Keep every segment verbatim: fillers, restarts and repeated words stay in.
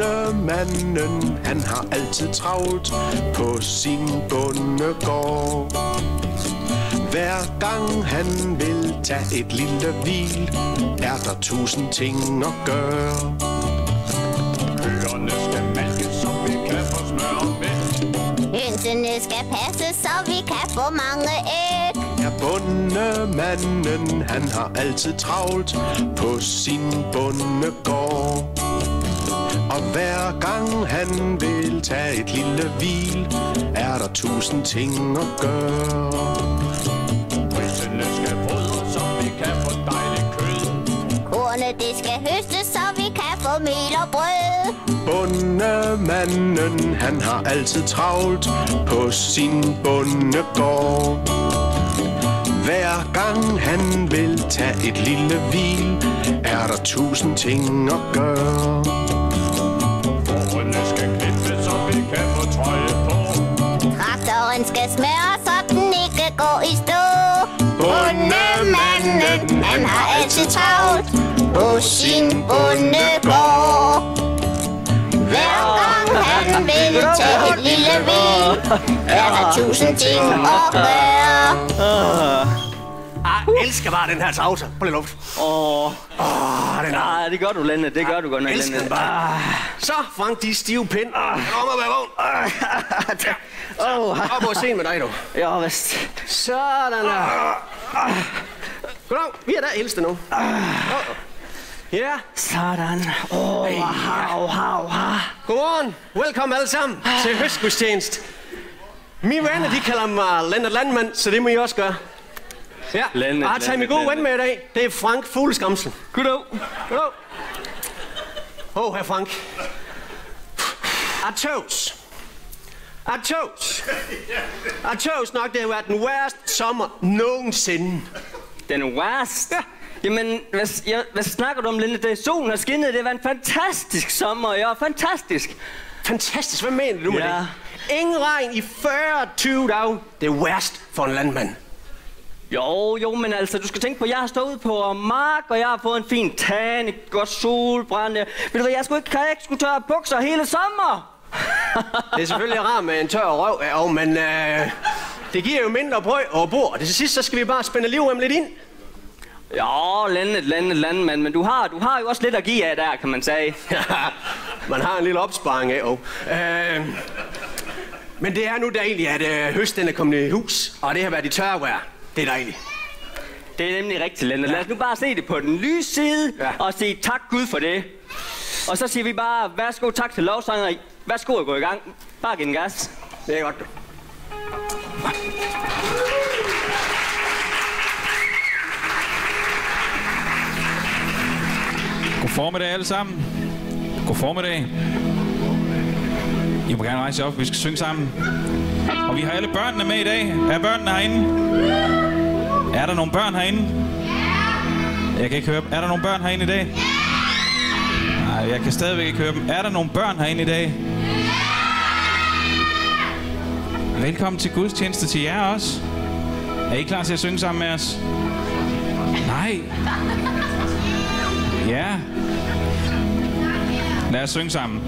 Bondemanden, han har altid travlt på sin bondegård. Hver gang han vil tage et lille hvil, er der tusind ting at gøre. Køerne skal malkes, så vi kan få smør og mælk. Hønsene skal passes, så vi kan få mange æg. Ja, bondemanden, han har altid travlt på sin bondegård. Og hver gang han vil tage et lille hvil, er der tusind ting at gøre. Hønsene skal fodres, så vi kan få dejligt kød. Kornet det skal høstes, så vi kan få mel og brød. Bondemanden, han har altid travlt på sin bondegård. Hver gang han vil tage et lille hvil, er der tusind ting at gøre. Fårene skal klippes, så vi kan få trøje på. Traktoren skal smøre, så den ikke går i stå. Bondemanden, han har altid travlt på sin bondegård. Hver gang han vil tage et lille hvil, er der tusind ting at gøre. Jeg elsker bare den her sauce. Prøv lige luft. Åh, Åh, den er... ah, det gør du, Lennart. Det gør du godt nok, elsker den Lennart. bare. Så, Frank, de stive pind. Kom op med vogn. Åh, Op og se med dig, du. ja, vist. Sådan der. Goddag, vi er der ældste nu. Ja. Sådan. Åh, hav, hav, hav. Godmorgen. Velkommen alle sammen til høstgudstjenest. Mine venner, de kalder mig Lennart Landmand, så det må I også gøre. Ja, Lennart, og jeg har taget min gode ven med i dag. Det er Frank Fugleskamsel. Goddag. Goddag. Åh, oh, herr Frank. Jeg tøvs. Jeg tøvs. Jeg tøvs nok, det har været den værste sommer nogensinde. Den værste? Ja. Jamen, hvad, jeg, hvad snakker du om, Lennart? Det er solen har skinnet. Det var en fantastisk sommer, ja. Fantastisk. Fantastisk. Hvad mener du med Ja. det? Ingen regn i fyrre til tyve dage. Det er værst for en landmand. Jo, jo, men altså, du skal tænke på, at jeg har stået på mark, og jeg har fået en fin tan, et godt solbrand. Ved du hvad, jeg skulle ikke, jeg ikke skulle tørre bukser hele sommer. Det er selvfølgelig rart med en tør røv, ja, men øh, det giver jo mindre brød og bord. Til sidst, så skal vi bare spænde livrem lidt ind. Ja, landet, landet, landet, mand, men du har, du har jo også lidt at give af der, kan man sige. Man har en lille opsparing af, og. Øh, men det er nu dejligt, at øh, høsten er kommet i hus, og det har været i tørvejr. Det er dejligt. Det er nemlig rigtigt, Lennart. Lad os nu bare se det på den lyse side, ja. og sige tak Gud for det. Og så siger vi bare, værsgo, tak til lovsanger. Værsgo at gå i gang. Bare giv den gas. Det er godt. God formiddag alle sammen. God formiddag. I må gerne rejse op, vi skal synge sammen. Og vi har alle børnene med i dag. Er børnene herinde? Er der nogle børn herinde? Jeg kan ikke høre dem. Er der nogle børn herinde i dag? Nej, jeg kan stadigvæk ikke høre dem. Er der nogle børn herinde i dag? Velkommen til gudstjeneste til jer også. Er I klar til at synge sammen med os? Nej. Ja. Lad os synge sammen.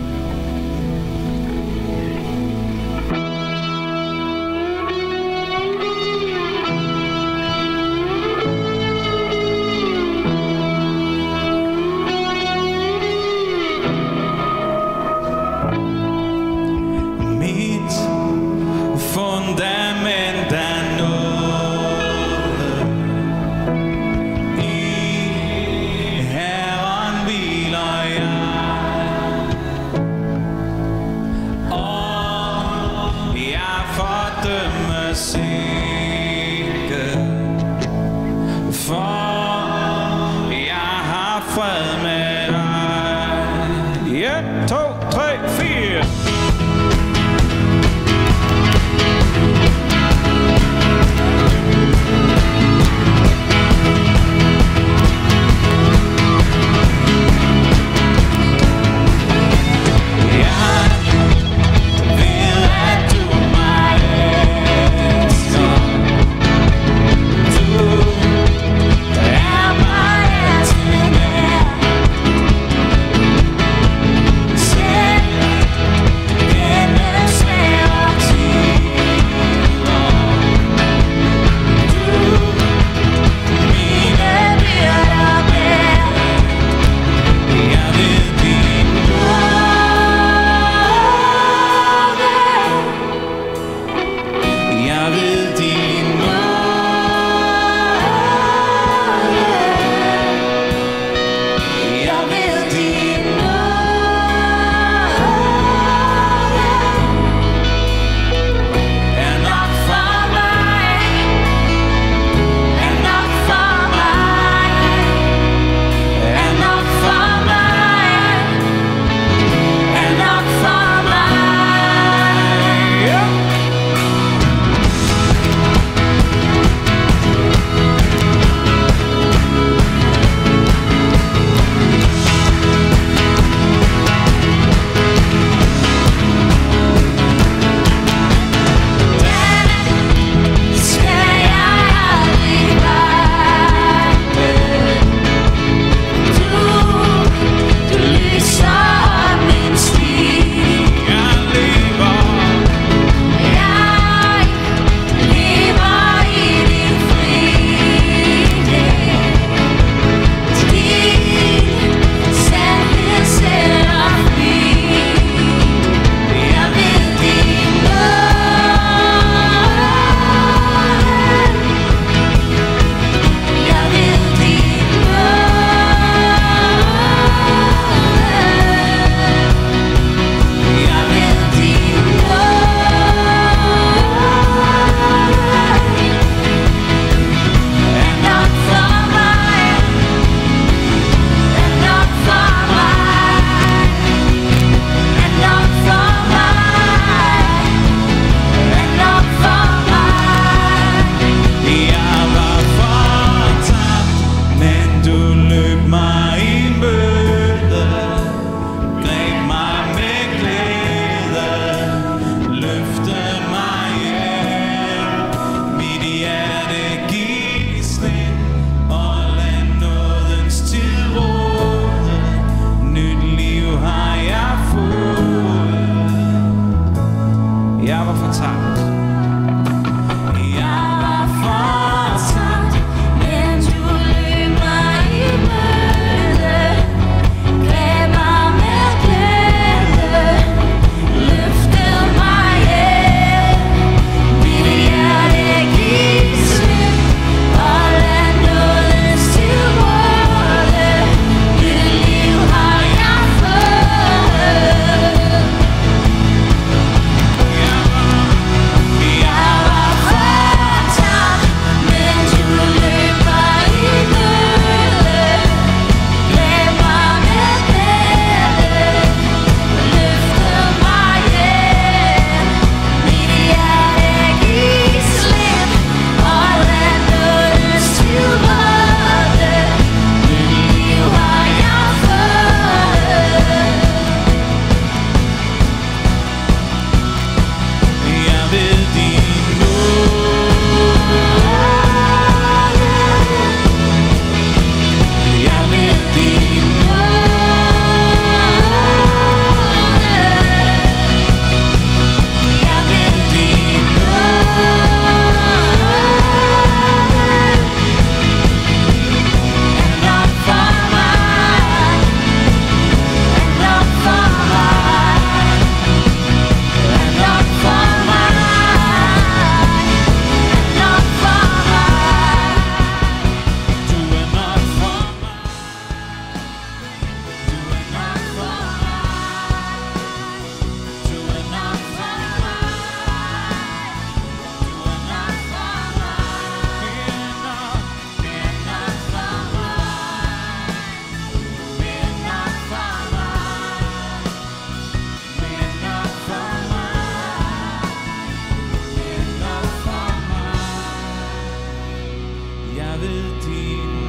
ved din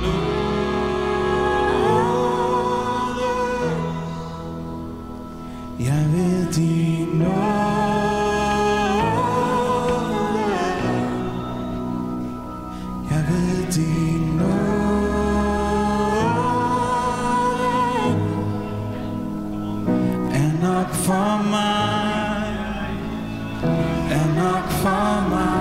nåde. Jeg ved din nåde. Jeg ved din nåde er nok for mig, er nok for mig.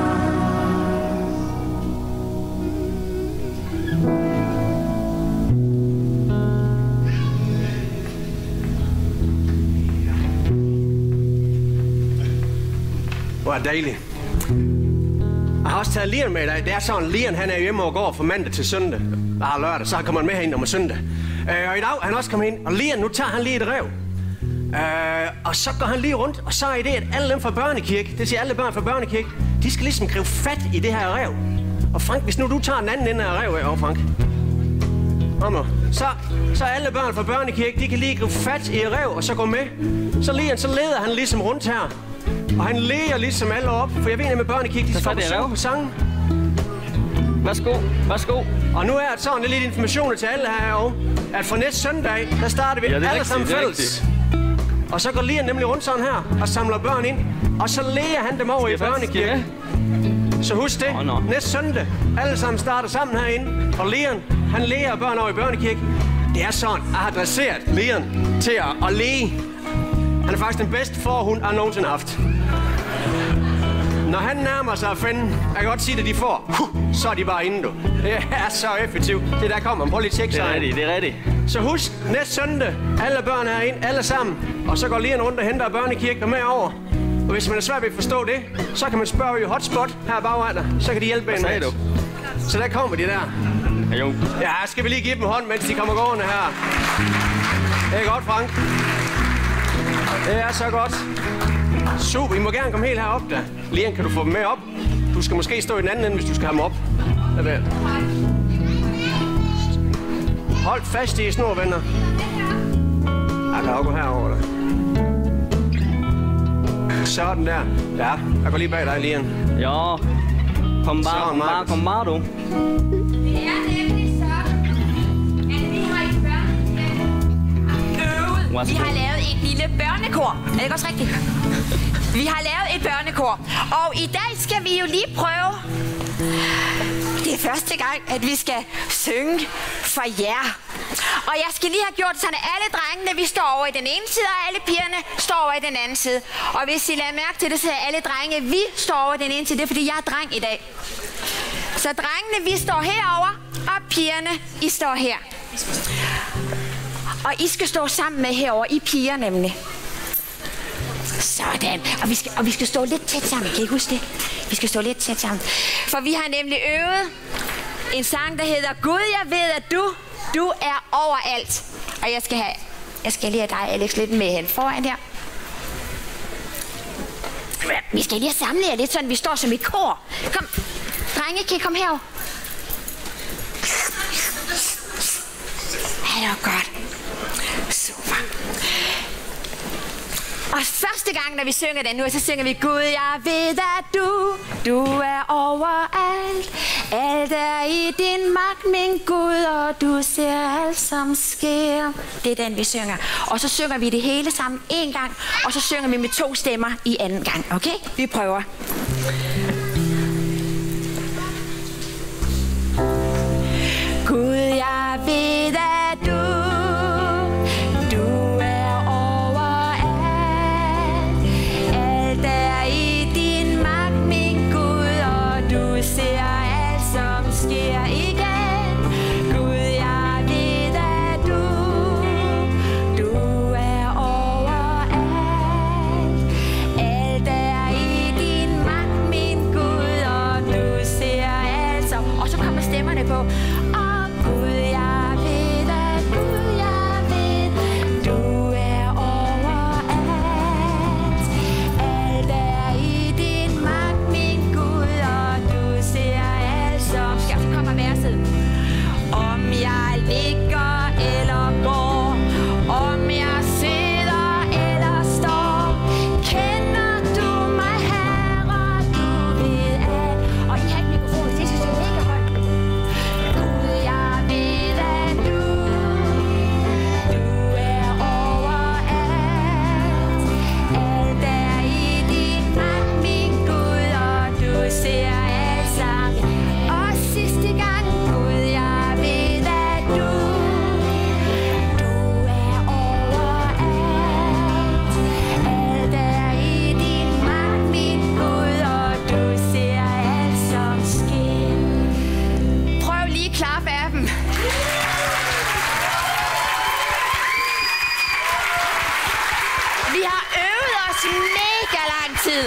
Hvor er det dejligt. Jeg har også taget Lian med i dag. Det er sådan, Lian han er hjemme og går fra mandag til søndag. Ah, lørdag, så kommer han med herind om søndag. Øh, og i dag er han også kommet ind. Og Lian, nu tager han lige et rev. Øh, og så går han lige rundt, og så er det, at alle dem fra børnekirke, det siger alle børn fra børnekirke, de skal ligesom gribe fat i det her rev. Og Frank, hvis nu du tager den anden ende af revet, og Frank. Om så, så alle børn fra børnekirke, de kan lige gribe fat i rev, og så gå med. Så Lian, så leder han ligesom rundt her. Og han læger ligesom alle op, for jeg ved, at med børnekirke, de står på på sangen. Værsgo, værsgo. Og nu er det sådan lidt informationer til alle herovre, at fra næste søndag, der starter vi ja, alle rigtigt, sammen fælles. Og så går Lian nemlig rundt sådan her og samler børn ind, og så læger han dem over i børnekirke. Så husk det, oh, no. næste søndag, alle sammen starter sammen herinde, og Lian, han læger børn over i børnekirke. Det er sådan, jeg har dresseret Lian til at, at læge. Han er faktisk den bedste forhund, jeg nogensinde har haft. Når han nærmer sig at finde, jeg kan godt sige, at de får, huh, så er de bare inde, du. Det er så effektivt. Det der kommer, prøv lige at tjekke sig. Det er rigtigt, det er rigtigt. Så husk, næste søndag, alle børn er ind, alle sammen. Og så går Lian rundt og henter børnekirken med over. Og hvis man er svært ved at forstå det, så kan man spørge i hotspot her bagved dig. Så kan de hjælpe en med. Du? Så der kommer de der. Ja, jo. Ja, skal vi lige give dem hånd, mens de kommer gående her. Det er godt, Frank. Det er så godt. Super, I må gerne komme helt herop da. Lian, kan du få dem med op? Du skal måske stå i den anden ende, hvis du skal have dem op. Hold fast i snor, venner. Jeg kan også gå herover da. Sådan der. Ja, jeg går lige bag dig, Lian. Ja. Kom bare, kom bare, kom bare, du. Det er nemlig sådan, at vi har i børnekirken øvet. Vi har lavet et lille børnekor. Er det også rigtigt? Vi har lavet et børnekor. Og i dag skal vi jo lige prøve. Det er første gang, at vi skal synge for jer. Og jeg skal lige have gjort sådan, at alle drengene, vi står over i den ene side, og alle pigerne står over i den anden side. Og hvis I lader mærke til det, så er alle drenge, vi står over i den ene side. Det er, fordi jeg er dreng i dag. Så drengene, vi står herover, og pigerne, I står her. Og I skal stå sammen med herover, I piger nemlig. Sådan. Og vi, skal, og vi skal stå lidt tæt sammen. Kan I huske det? Vi skal stå lidt tæt sammen. For vi har nemlig øvet en sang, der hedder Gud, jeg ved, at du, du er overalt. Og jeg skal have, jeg skal lige have dig, Alex, lidt med hen foran her. Vi skal lige samle jer lidt, sådan vi står som et kor. Kom, drenge, kan I komme herover? Ja, det var godt. Super. Og første gang, når vi synger den nu, så synger vi Gud, jeg ved, at du, du er overalt. Alt er i din magt, min Gud, og du ser alt, som sker. Det er den, vi synger. Og så synger vi det hele sammen en gang, og så synger vi med to stemmer i anden gang. Okay? Vi prøver. Gud, jeg ved, at du på. Og Gud, jeg ved, at Gud, jeg ved, du er overalt. Alt er i din magt, min Gud, og du ser alt som sker. Så kommer verset. Om jeg ligger eller går, om jeg sidder eller står, kender du mig, Herre, du ved alt. Og I har ikke mikrofon, det skal stå mega højt. tid.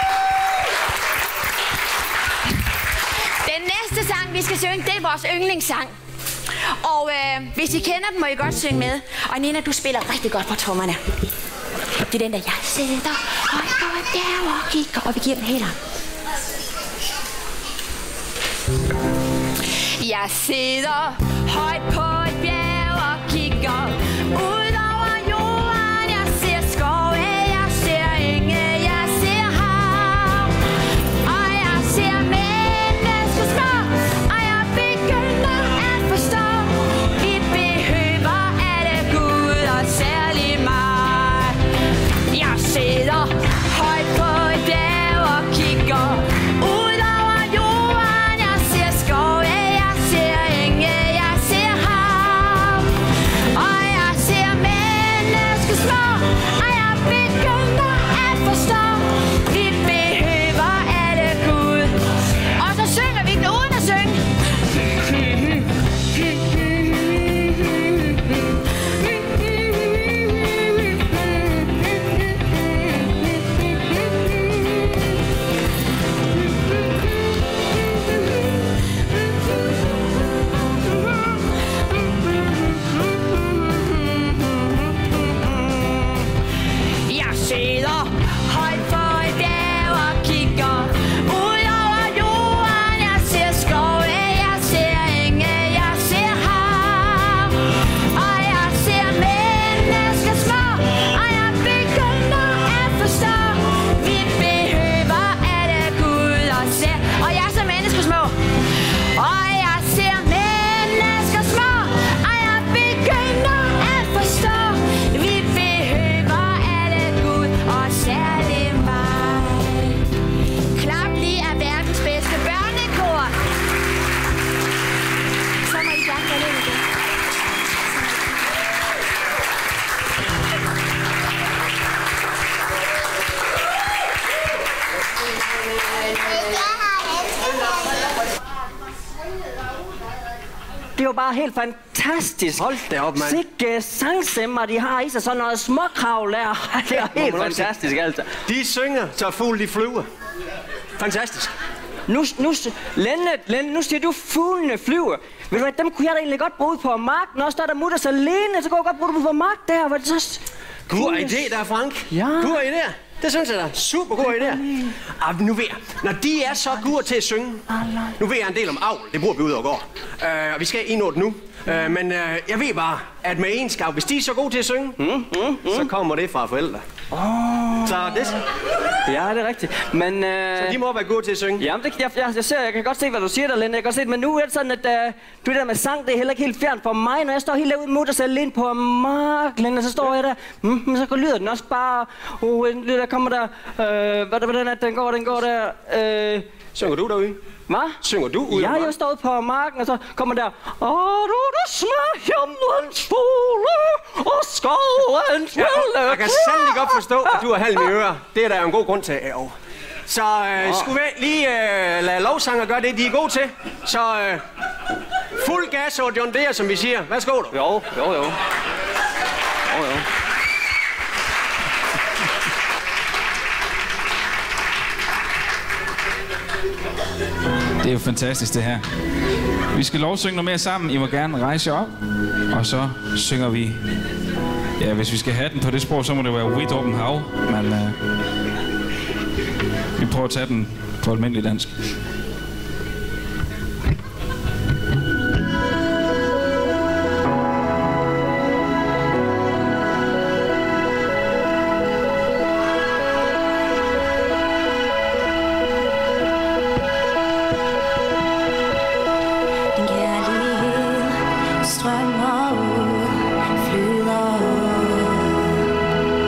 Den næste sang, vi skal synge, det er vores yndlingssang. Og øh, hvis I kender den, må I godt synge med. Og Nina, du spiller rigtig godt på trommerne. Det er den der, jeg sidder højt på et bjerg og kigger. Og vi giver den helt op. Jeg sidder højt på et bjerg og kigger ud over jorden. Jeg ser skove, jeg ser enge, jeg ser hav. Og jeg ser mennesker små, og jeg begynder at forstå. Vi behøver alle Gud og særlig mig. Jeg sidder højt på et bjerg og kigger ud over jorden. Jeg ser skove, jeg ser enge, jeg ser hav. Og jeg ser mennesker små, og jeg begynder at forstå. Vi behøver alle Gud. Og så synger vi den uden at synge. Jeg sidder højt på et bjerg og kigger ud over jorden. Jeg ser skove, jeg ser enge, jeg ser hav. Og jeg ser mennesker små, og jeg begynder at forstå. Vi behøver alle Gud og ser. Og jeg ser mennesker små. Og jeg ser mennesker små, og jeg begynder at forstå. Vi behøver alle Gud og særlig mig. Klap lige af verdens bedste børnekor. Så må I gerne gå lidt igen. Det er jo bare helt fantastisk. Hold da op, mand. Sikke sangsemmer, de har i sig sådan noget småkravl der. Det er helt man også sige. fantastisk, altså. De synger, så fugle de flyver. Fantastisk. Nu, nu, Lenne, Lenne, nu siger du, fuglene flyver. Ved du hvad, dem kunne jeg da egentlig godt bruge ud på marken. Også der er der mutters alene, så kunne jeg godt bruge dem på mark der. Var det så... God idé der, Frank. Ja. God idé. Det synes jeg da. Super god idé. Ah, nu ved jeg, når de er så gode til at synge, nu ved jeg en del om avl, det bruger vi ud og går. Uh, og vi skal ind over det nu. Uh, men uh, jeg ved bare, at med egenskab, hvis de er så gode til at synge, mm, mm, mm. så kommer det fra forældre. Oh. Så det... Ja, det er rigtigt. Men, uh... Så de må være gode til at synge. Jamen, det, jeg, jeg, jeg, ser, jeg kan godt se, hvad du siger der, Lenne. Jeg kan godt se det, men nu er det sådan, at uh, du der med sang, det er heller ikke helt fjern for mig. Når jeg står helt derude mutters alene på mark, Lenne, så står jeg der. Mm, men så lyder den også bare... Uh, der kommer der... Uh, hvad, hvordan er den går, den går der... Uh... Synger du derude? Hvad? Synger du ude? Ja, jeg stod på marken, og så kommer der... Og du, du smør himlens fugle, og skovens Ja, vilde jeg kan sandelig godt forstå, at du har halm i ører. Det er der en god grund til. Ja. Så øh, skulle vi lige øh, lade lovsanger gøre det, de er gode til. Så øh, fuld gas og John Deere, som vi siger. Værsgo du. Jo, jo, jo. Jo, jo. Det er jo fantastisk, det her. Vi skal lovsynge noget mere sammen. I må gerne rejse jer op. Og så synger vi... Ja, hvis vi skal have den på det sprog, så må det være Vidt åben hav. Men øh, vi prøver at tage den på almindelig dansk.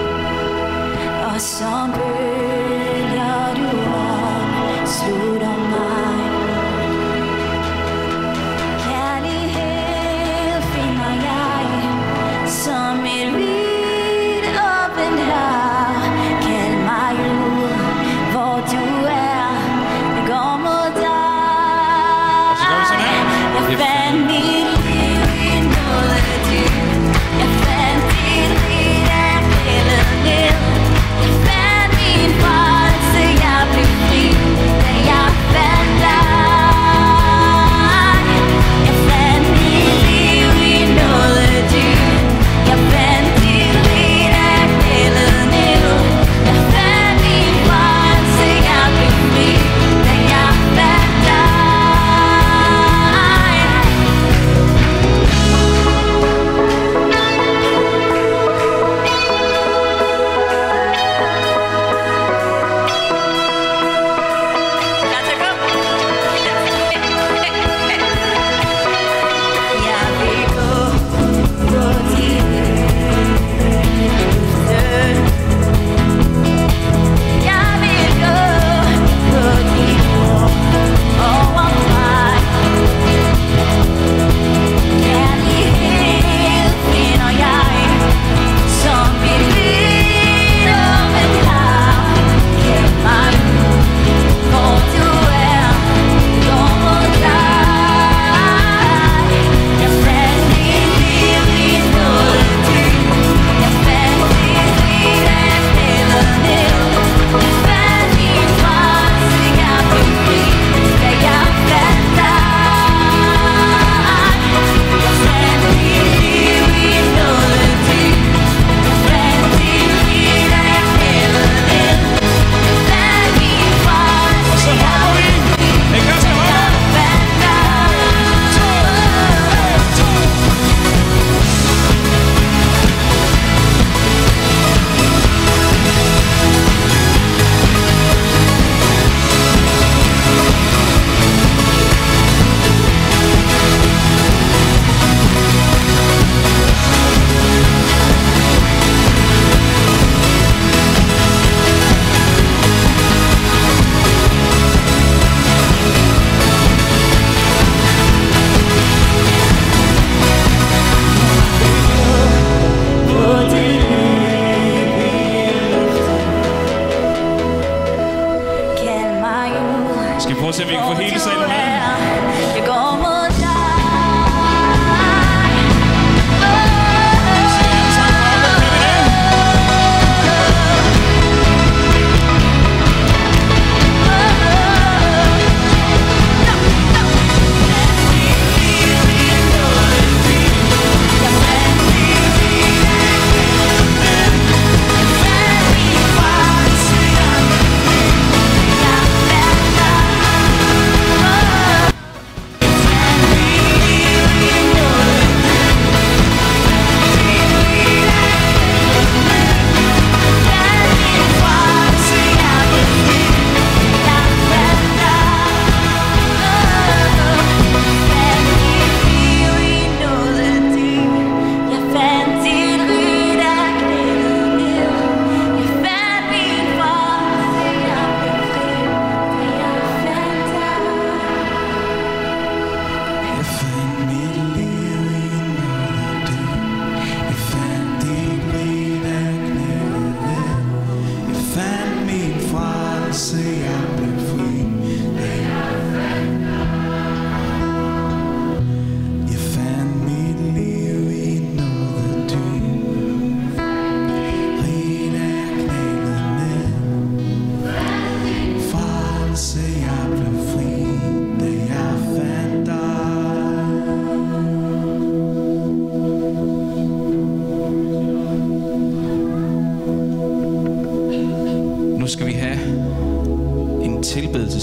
Som bølger du op, slutter mig.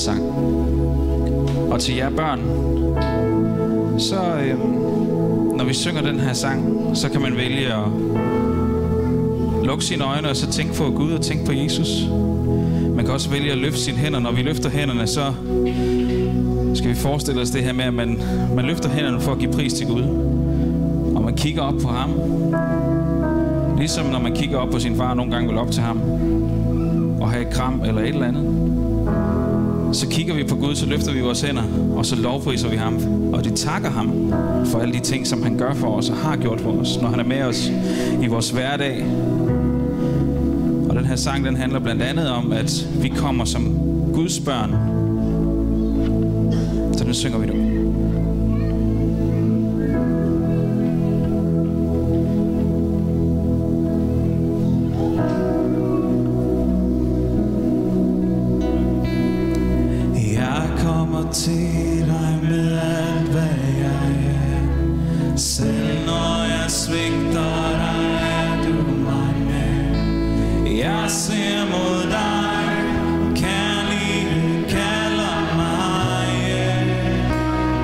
sang. Og til jer børn, så øh, når vi synger den her sang, så kan man vælge at lukke sine øjne og så tænke på Gud og tænke på Jesus. Man kan også vælge at løfte sine hænder. Når vi løfter hænderne, så skal vi forestille os det her med, at man, man løfter hænderne for at give pris til Gud. Og man kigger op på ham. Ligesom når man kigger op på sin far, nogle gange vil op til ham og have et kram eller et eller andet. Så kigger vi på Gud, så løfter vi vores hænder, og så lovpriser vi ham. Og det takker ham for alle de ting, som han gør for os og har gjort for os, når han er med os i vores hverdag. Og den her sang, den handler blandt andet om, at vi kommer som Guds børn. Så nu synger vi nu. Til dig med alt hvad jeg er. Selv når jeg svigter dig, er du mig med. Jeg ser mod dig, kærlighed kalder mig hjem.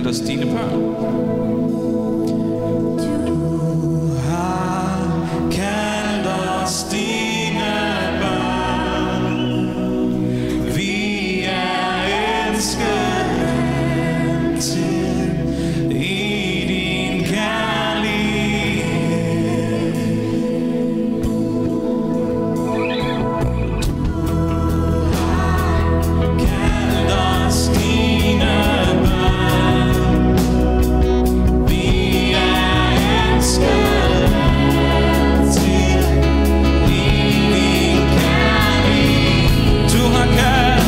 os dine børn. Du har kaldt os dine børn. Vi er elsket til i din kærlighed. Kaldt os dine børn. Vi er elsket til i din kærlighed. Du har kaldt.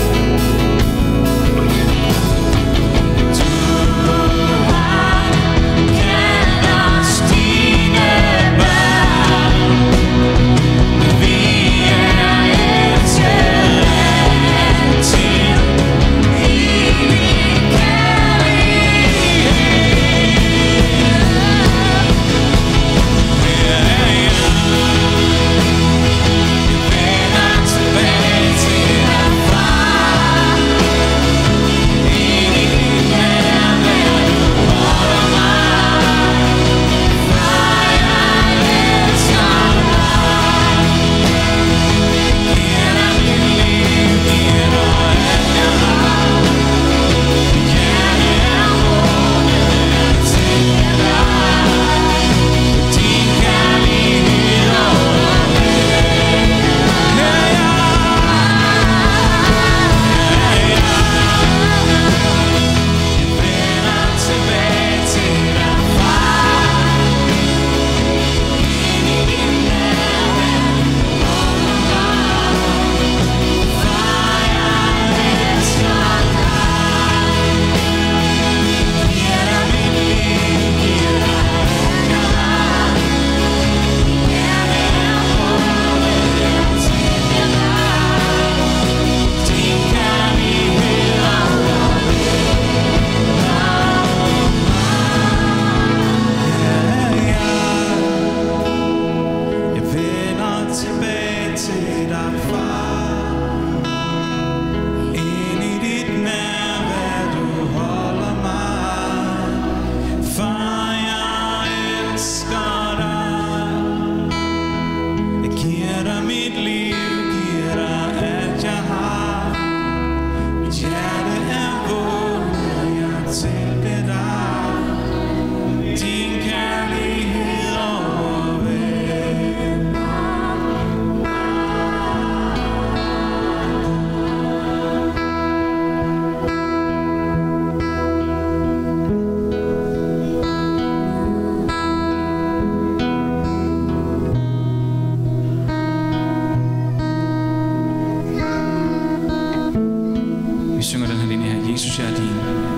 Vi synger den her linje her. Jesus, jeg er din.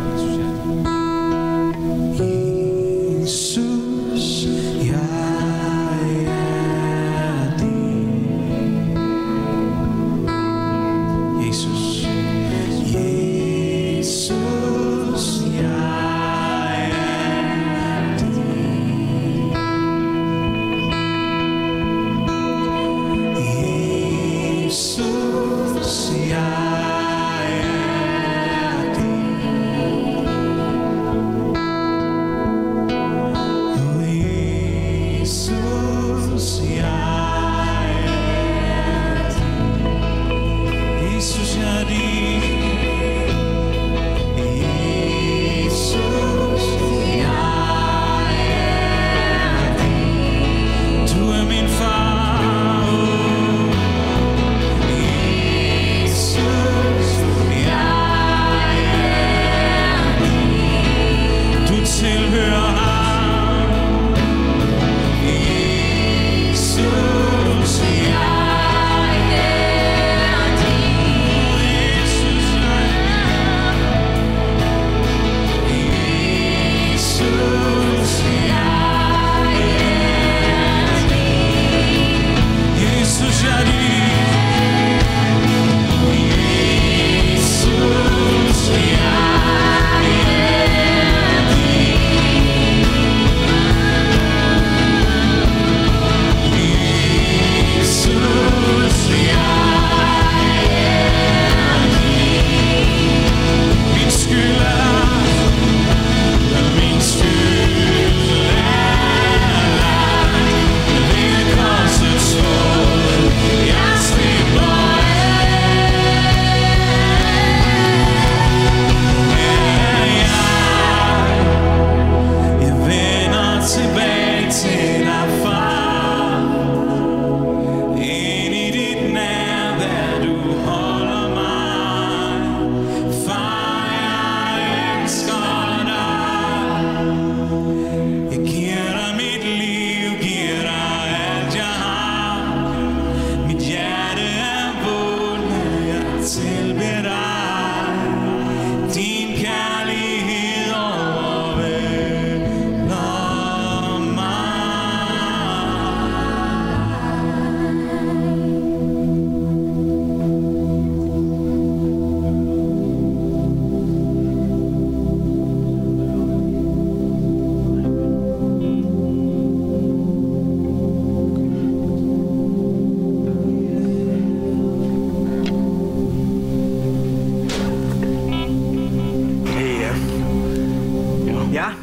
Jesus, jeg er din. Jesus, Jesus, jeg er din. Jesus, jeg so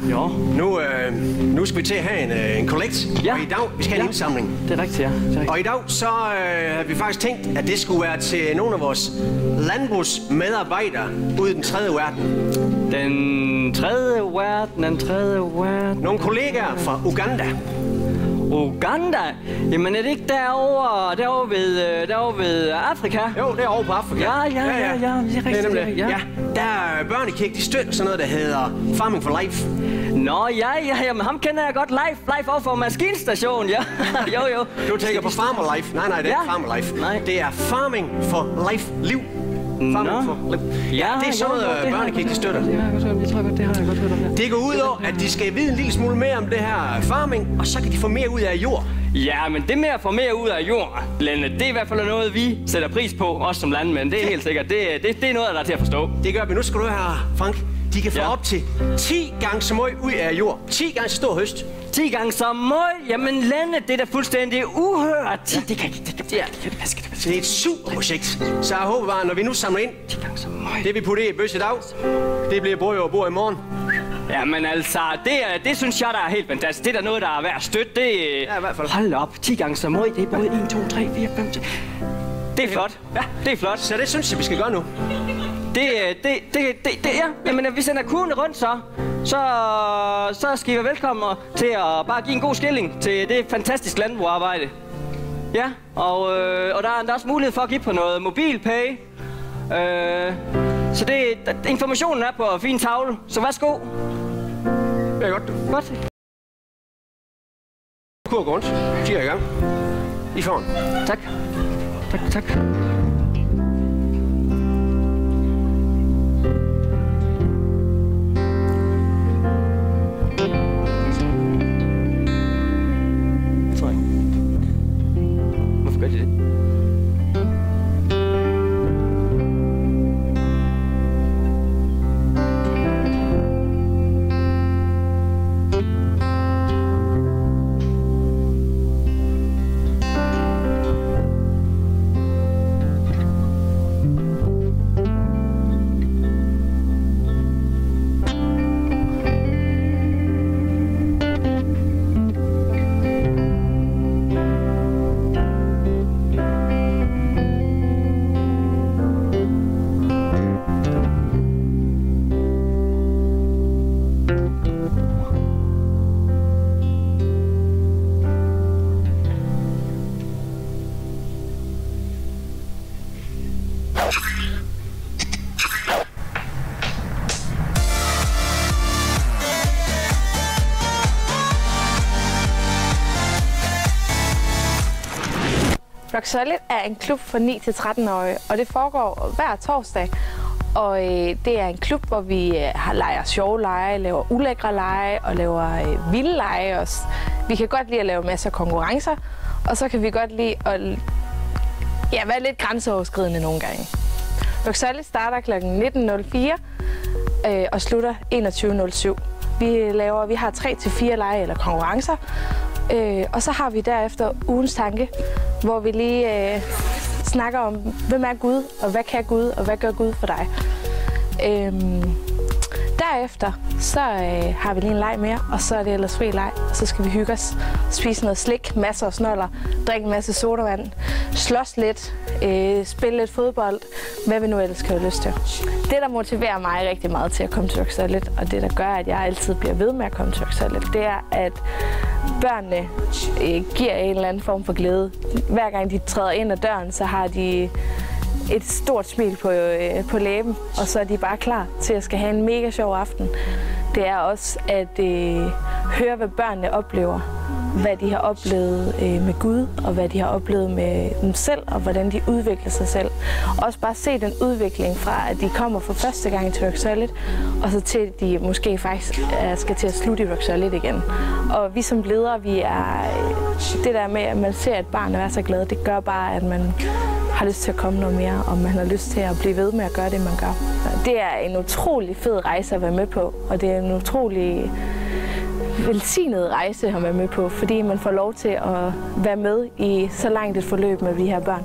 Jo. Nu, øh, nu skal vi til at have en, øh, en kollekt, ja. og i dag vi skal have ja. en indsamling. Det er rigtigt, ja. Det er rigtigt. Og i dag så øh, har vi faktisk tænkt, at det skulle være til nogle af vores landbrugsmedarbejdere ude i den tredje verden. Den tredje verden, den tredje verden. Nogle kollegaer fra Uganda. Uganda? Jamen er det ikke derovre, derovre ved, derovre ved Afrika? Jo, derovre på Afrika. Ja, ja, ja, ja, ja, det er rigtigt. Det er nemlig, ja. ja. Der er børnekirke, de støtter sådan noget, der hedder Farming for Life. Nå, ja, ja, jamen ham kender jeg godt. Life, life over for maskinstation, ja. jo, jo. Du tænker på Farmer Life. Nej, nej, det er ja. ikke Farmer Life. Nej. Det er Farming for Life, liv. Farming for Life. Ja, ja, det er sådan noget, børnekirke, de støtter. Det har jeg godt hørt, jeg tror godt, det har jeg godt hørt om, ja. Det går ud over, at de skal vide en lille smule mere om det her farming, og så kan de få mere ud af jord. Ja, men det med at få mere ud af jord, Lenne, det er i hvert fald noget, vi sætter pris på, også som landmænd. Det er helt sikkert. Det, det, det er noget, der er til at forstå. Det gør vi. Nu skal du høre, Frank. De kan få ja. op til ti gange så meget ud af jord. ti gange så stor høst. ti gange så meget? Jamen, Lenne, det er da fuldstændig uhørt. Ja, det kan ikke, det kan, ja. det kan passe, det kan passe. Det er et super projekt. Så jeg håber bare, når vi nu samler ind, ti gange så meget. Det vi putter i bøs i dag, det bliver brød og bord i morgen. Jamen altså, det, det synes jeg, der er helt fantastisk. Det er da noget, der er værd at støtte. Det, ja, i hvert fald. Hold op, ti gange så meget. Det er både en, to, tre, fire, fem, seks. Det er flot. Ja, det er flot. Så det synes jeg, vi skal gøre nu. Det, det, det, det, det ja. Jamen, vi sender kurene rundt så. Så, så skal I være velkommen til at bare give en god skilling til det fantastiske landbrugarbejde. Ja, og, øh, og der, er, der er også mulighed for at give på noget mobilpay. Øh, så det, informationen er på fin tavle, så værsgo. Det er godt, du. Godt. Kur gå rundt. De er i gang. I får den. Tak. Tak, tak. Hvorfor gør de det? Rock Solid er en klub for ni til tretten-årige, og det foregår hver torsdag. Og øh, det er en klub, hvor vi øh, har leger sjove lege, laver ulækre lege og laver øh, vilde lege også. Vi kan godt lide at lave masser af konkurrencer, og så kan vi godt lide at ja, være lidt grænseoverskridende nogle gange. Rock Solid starter klokken nitten nul fire øh, og slutter enogtyve nul syv. Vi, laver, vi har tre til fire lege eller konkurrencer, øh, og så har vi derefter ugens tanke, hvor vi lige øh, snakker om, hvem er Gud, og hvad kan Gud, og hvad gør Gud for dig. Øhm, derefter så øh, har vi lige en leg mere, og så er det ellers fri leg. Så skal vi hygge os, spise noget slik, masser af snoller, drikke en masse sodavand, slås lidt, øh, spille lidt fodbold, hvad vi nu ellers kan have lyst til. Det, der motiverer mig rigtig meget til at komme til Rock Solid, og det, der gør, at jeg altid bliver ved med at komme til Rock Solid, det er, at børnene øh, giver en eller anden form for glæde. Hver gang de træder ind ad døren, så har de et stort smil på, øh, på læben, og så er de bare klar til at skal have en mega sjov aften. Det er også at øh, høre, hvad børnene oplever. Hvad de har oplevet øh, med Gud, og hvad de har oplevet med dem selv, og hvordan de udvikler sig selv. Også bare se den udvikling fra, at de kommer for første gang til Rock Solid, og så til, at de måske faktisk øh, skal til at slutte i Rock Solid igen. Og vi som ledere, vi er øh, det der med, at man ser et barn være så glad, det gør bare, at man har lyst til at komme noget mere, og man har lyst til at blive ved med at gøre det, man gør. Det er en utrolig fed rejse at være med på, og det er en utrolig velsignet rejse at være med på, fordi man får lov til at være med i så langt et forløb med de her børn.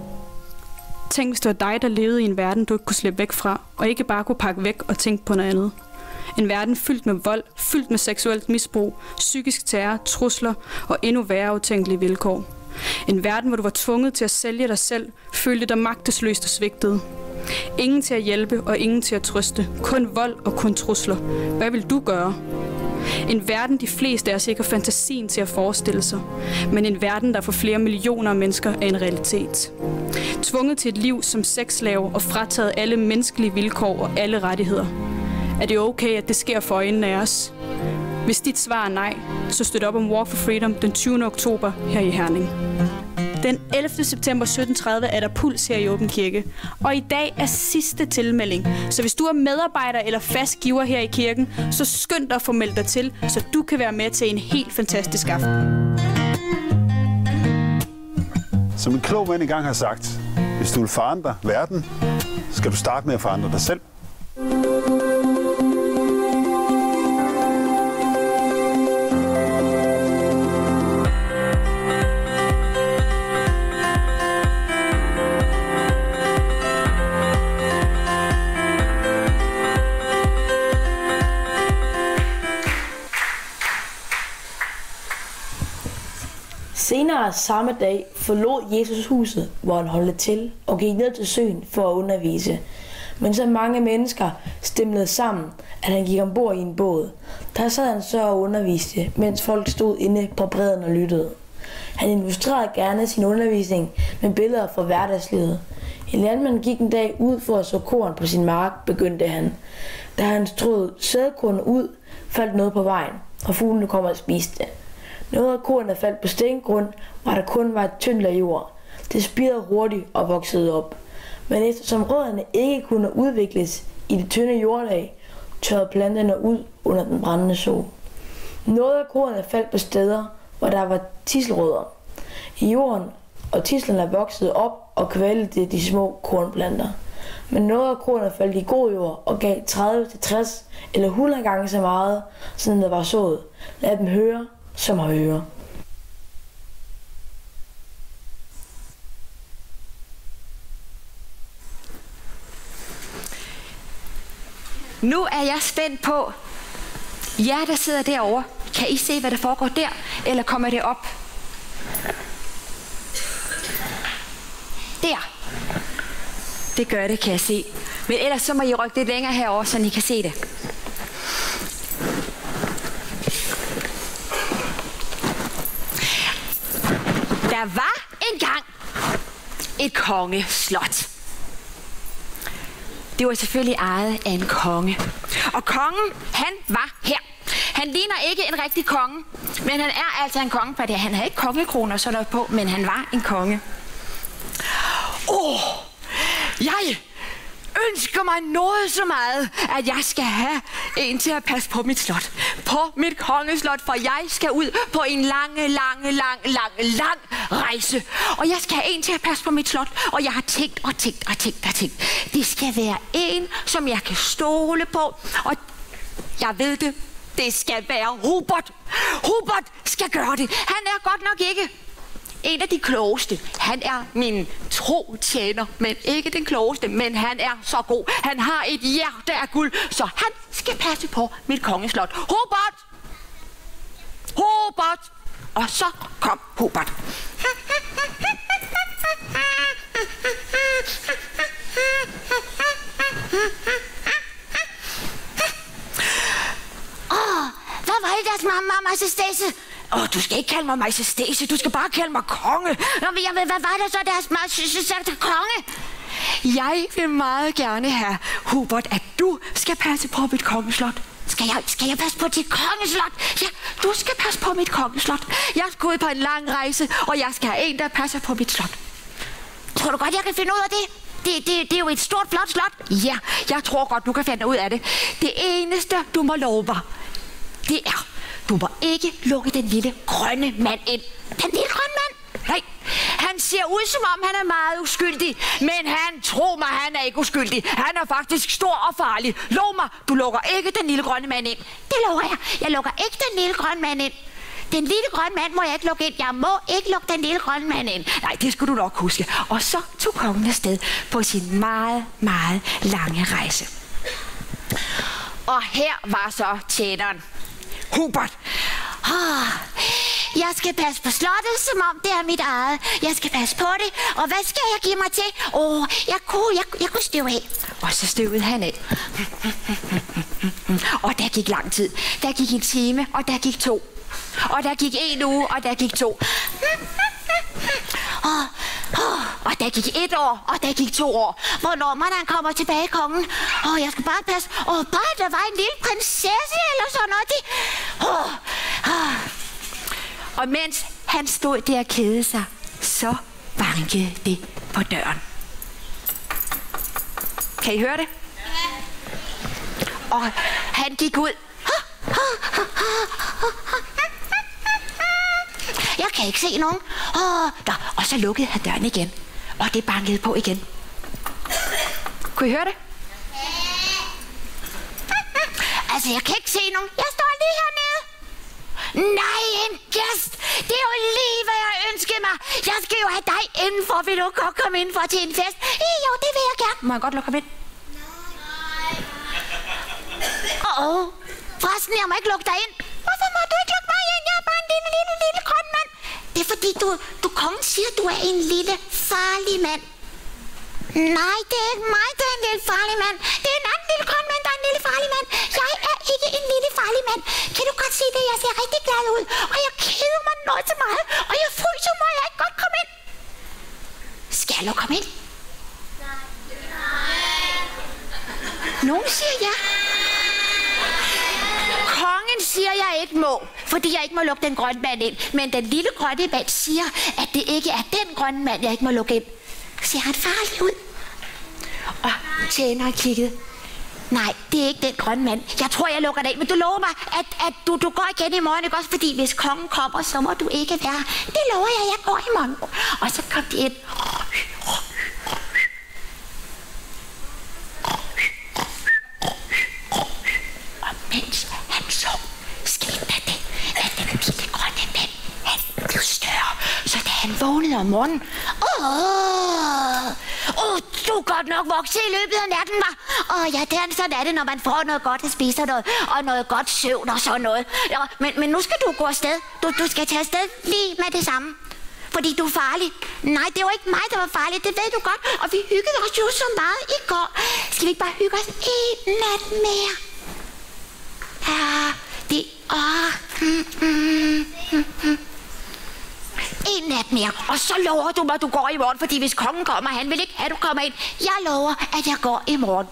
Tænk, hvis det var dig, der levede i en verden, du ikke kunne slippe væk fra, og ikke bare kunne pakke væk og tænke på noget andet. En verden fyldt med vold, fyldt med seksuelt misbrug, psykisk terror, trusler og endnu værre utænkelige vilkår. En verden, hvor du var tvunget til at sælge dig selv, følte dig magtesløst og svigtet. Ingen til at hjælpe og ingen til at trøste. Kun vold og kun trusler. Hvad vil du gøre? En verden, de fleste af os ikke har fantasien til at forestille sig. Men en verden, der for flere millioner mennesker er en realitet. Tvunget til et liv som sexslave og frataget alle menneskelige vilkår og alle rettigheder. Er det okay, at det sker for øjnene af os? Hvis dit svar er nej, så støt op om Walk for Freedom den tyvende oktober her i Herning. Den ellevte september sytten tredive er der puls her i Åben Kirke. Og i dag er sidste tilmelding. Så hvis du er medarbejder eller fast giver her i kirken, så skynd dig at få meldt dig til, så du kan være med til en helt fantastisk aften. Som en klog mand engang har sagt, hvis du vil forandre verden, skal du starte med at forandre dig selv. Senere samme dag forlod Jesus huset, hvor han holdt til, og gik ned til søen for at undervise. Men så mange mennesker stemlede sammen, at han gik ombord i en båd. Der sad han så og underviste, mens folk stod inde på bredden og lyttede. Han illustrerede gerne sin undervisning med billeder fra hverdagslivet. En landmand gik en dag ud for at så korn på sin mark, begyndte han. Da han strøede sædekorn ud, faldt noget på vejen, og fuglene kom og spiste det. Noget af kornet faldt på stengrund, hvor der kun var et tyndt lag jord. Det spirede hurtigt og voksede op. Men eftersom rødderne ikke kunne udvikles i det tynde jordlag, tørrede planterne ud under den brændende sol. Noget af kornet faldt på steder, hvor der var tidselrødder i jorden, og tidslerne voksede op og kvalgte de små kornplanter. Men noget af kornet faldt i god jord og gav tredive til tres eller hundrede gange så meget, som der var sået. Lad dem høre, som har øre. Nu er jeg spændt på, jer der sidder derovre, kan I se, hvad der foregår der, eller kommer det op? Der. Det gør det, kan jeg se. Men ellers så må I rykke lidt længere herover, så I kan se det. Der var engang et kongeslot. Det var selvfølgelig ejet af en konge. Og kongen, han var her. Han ligner ikke en rigtig konge, men han er altså en konge, for det. Han havde ikke kongekroner og sådan noget på, men han var en konge. Åh, oh, jeg ønsker mig noget så meget, at jeg skal have en til at passe på mit slot. På mit kongeslot, for jeg skal ud på en lange, lange, lang, lang, lang rejse. Og jeg skal have en til at passe på mit slot, og jeg har tænkt og tænkt og tænkt og tænkt. Det skal være en, som jeg kan stole på, og jeg ved det, det skal være Hubert. Hubert skal gøre det. Han er godt nok ikke en af de klogeste. Han er min tro tjener, men ikke den klogeste, men han er så god. Han har et hjerte af guld, så han skal passe på mit kongeslot. Hubert! Hubert! Og så kom Hubert. Åh, hvad var det deres mamma, majestæse? Åh, oh, du skal ikke kalde mig majestæse, du skal bare kalde mig konge. Nå, men jeg ved, hvad var det så, deres majestæse konge? Jeg vil meget gerne have, Hubert, at du skal passe på mit kongeslot. Skal jeg, skal jeg passe på dit kongeslot? Ja, du skal passe på mit kongeslot. Jeg skal ud på en lang rejse, og jeg skal have en, der passer på mit slot. Tror du godt, jeg kan finde ud af det? Det, det, det er jo et stort, flot slot. Ja, jeg tror godt, du kan finde ud af det. Det eneste, du må love mig, det er, du må ikke lukke den lille grønne mand ind. Den lille grønne mand? Nej. Han ser ud, som om han er meget uskyldig. Men han, tro mig, han er ikke uskyldig. Han er faktisk stor og farlig. Lov mig, du lukker ikke den lille grønne mand ind. Det lover jeg. Jeg lukker ikke den lille grønne mand ind. Den lille grønne mand må jeg ikke lukke ind. Jeg må ikke lukke den lille grønne mand ind. Nej, det skulle du nok huske. Og så tog kongen afsted på sin meget, meget lange rejse. Og her var så tjeneren. Hubert. Oh, jeg skal passe på slottet, som om det er mit eget. Jeg skal passe på det. Og hvad skal jeg give mig til? Åh, oh, jeg kunne, jeg, jeg kunne støve af. Og så støvede han af. Og der gik lang tid. Der gik en time, og der gik to. Og der gik en uge, og der gik to. Og, og, og der gik et år, og der gik to år. Hvornår man han kommer tilbage, kongen? Åh, jeg skal bare passe. Åh, bare der var en lille prinsesse eller sådan noget. De... Åh, åh. Og mens han stod der og kedede sig, så bankede det på døren. Kan I høre det? Og han gik ud. Jeg kan ikke se nogen. Oh, der. Og så lukkede han døren igen. Og det bankede på igen. Kunne I høre det? Altså, jeg kan ikke se nogen. Jeg står lige hernede. Nej, en gæst. Det er jo lige, hvad jeg ønskede mig. Jeg skal jo have dig indenfor. Vil du godt komme indenfor til en fest? Jo, det vil jeg gerne. Må jeg godt lukke ham ind? Åh, oh, forresten, jeg må ikke lukke dig ind. Hvorfor må du ikke lukke mig ind? Jeg er bare en lille, lille, lille grøn mand. Det er fordi, du, du kongen siger, at du er en lille, farlig mand. Nej, det er ikke mig, der er en lille, farlig mand. Det er en anden lille grøn mand, der er en lille, farlig mand. Jeg er ikke en lille, farlig mand. Kan du godt se det? Jeg ser rigtig glad ud. Og jeg keder mig noget til meget. Og jeg fryser, må jeg ikke godt komme ind. Skal jeg lukke komme ind? Nej. Nogen siger ja. Kongen siger, jeg ikke må, fordi jeg ikke må lukke den grønne mand ind. Men den lille grønne mand siger, at det ikke er den grønne mand, jeg ikke må lukke ind. Ser han farlig ud? Og tjeneren kiggede. Nej, det er ikke den grønne mand. Jeg tror, jeg lukker dig ind, men du lover mig, at, at du, du går igen i morgen, ikke også? Fordi hvis kongen kommer, så må du ikke være. Det lover jeg, jeg går i morgen. Og så kom de ind. Og mens han så, skete der det, at den lille grønne mand, han blev større. Så da han vågnede om morgenen, åh, åh, du er godt nok vokset i løbet af natten, var. Åh, ja, det er sådan er det, når man får noget godt at spise og noget, og noget godt søvn og sådan noget. Ja, men, men nu skal du gå afsted. Du, du skal tage afsted lige med det samme. Fordi du er farlig. Nej, det var ikke mig, der var farlig, det ved du godt. Og vi hyggede os jo så meget i går. Skal vi ikke bare hygge os en nat mere? Ja, det... Åh, mm, mm, mm, mm. En nat mere, og så lover du mig, at du går i morgen, fordi hvis kongen kommer, han vil ikke have, du kommer ind. Jeg lover, at jeg går i morgen.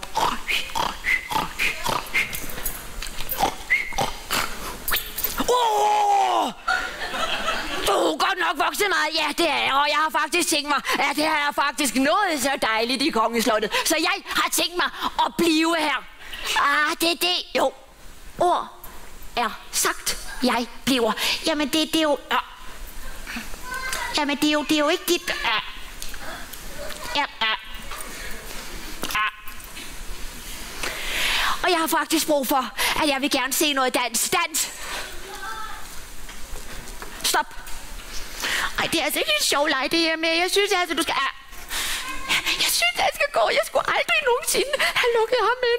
Oh! Du er godt nok vokset meget. Ja, det er jeg, og jeg har faktisk tænkt mig, at det er faktisk noget så dejligt i kongeslottet. Så jeg har tænkt mig at blive her. Ah, det er det. Jo, ord er sagt. Jeg bliver. Jamen, det, det er jo... Ja. Jamen, det er jo, det er jo ikke dit... Ja. Ja, ja. Ja. Og jeg har faktisk brug for, at jeg vil gerne se noget dans. Dans! Stop! Ej, det er altså ikke en sjov leg, det her med. Jeg synes altså, du skal... Ja. Jeg synes, jeg skal gå. Jeg skulle aldrig nogensinde have lukket ham ind.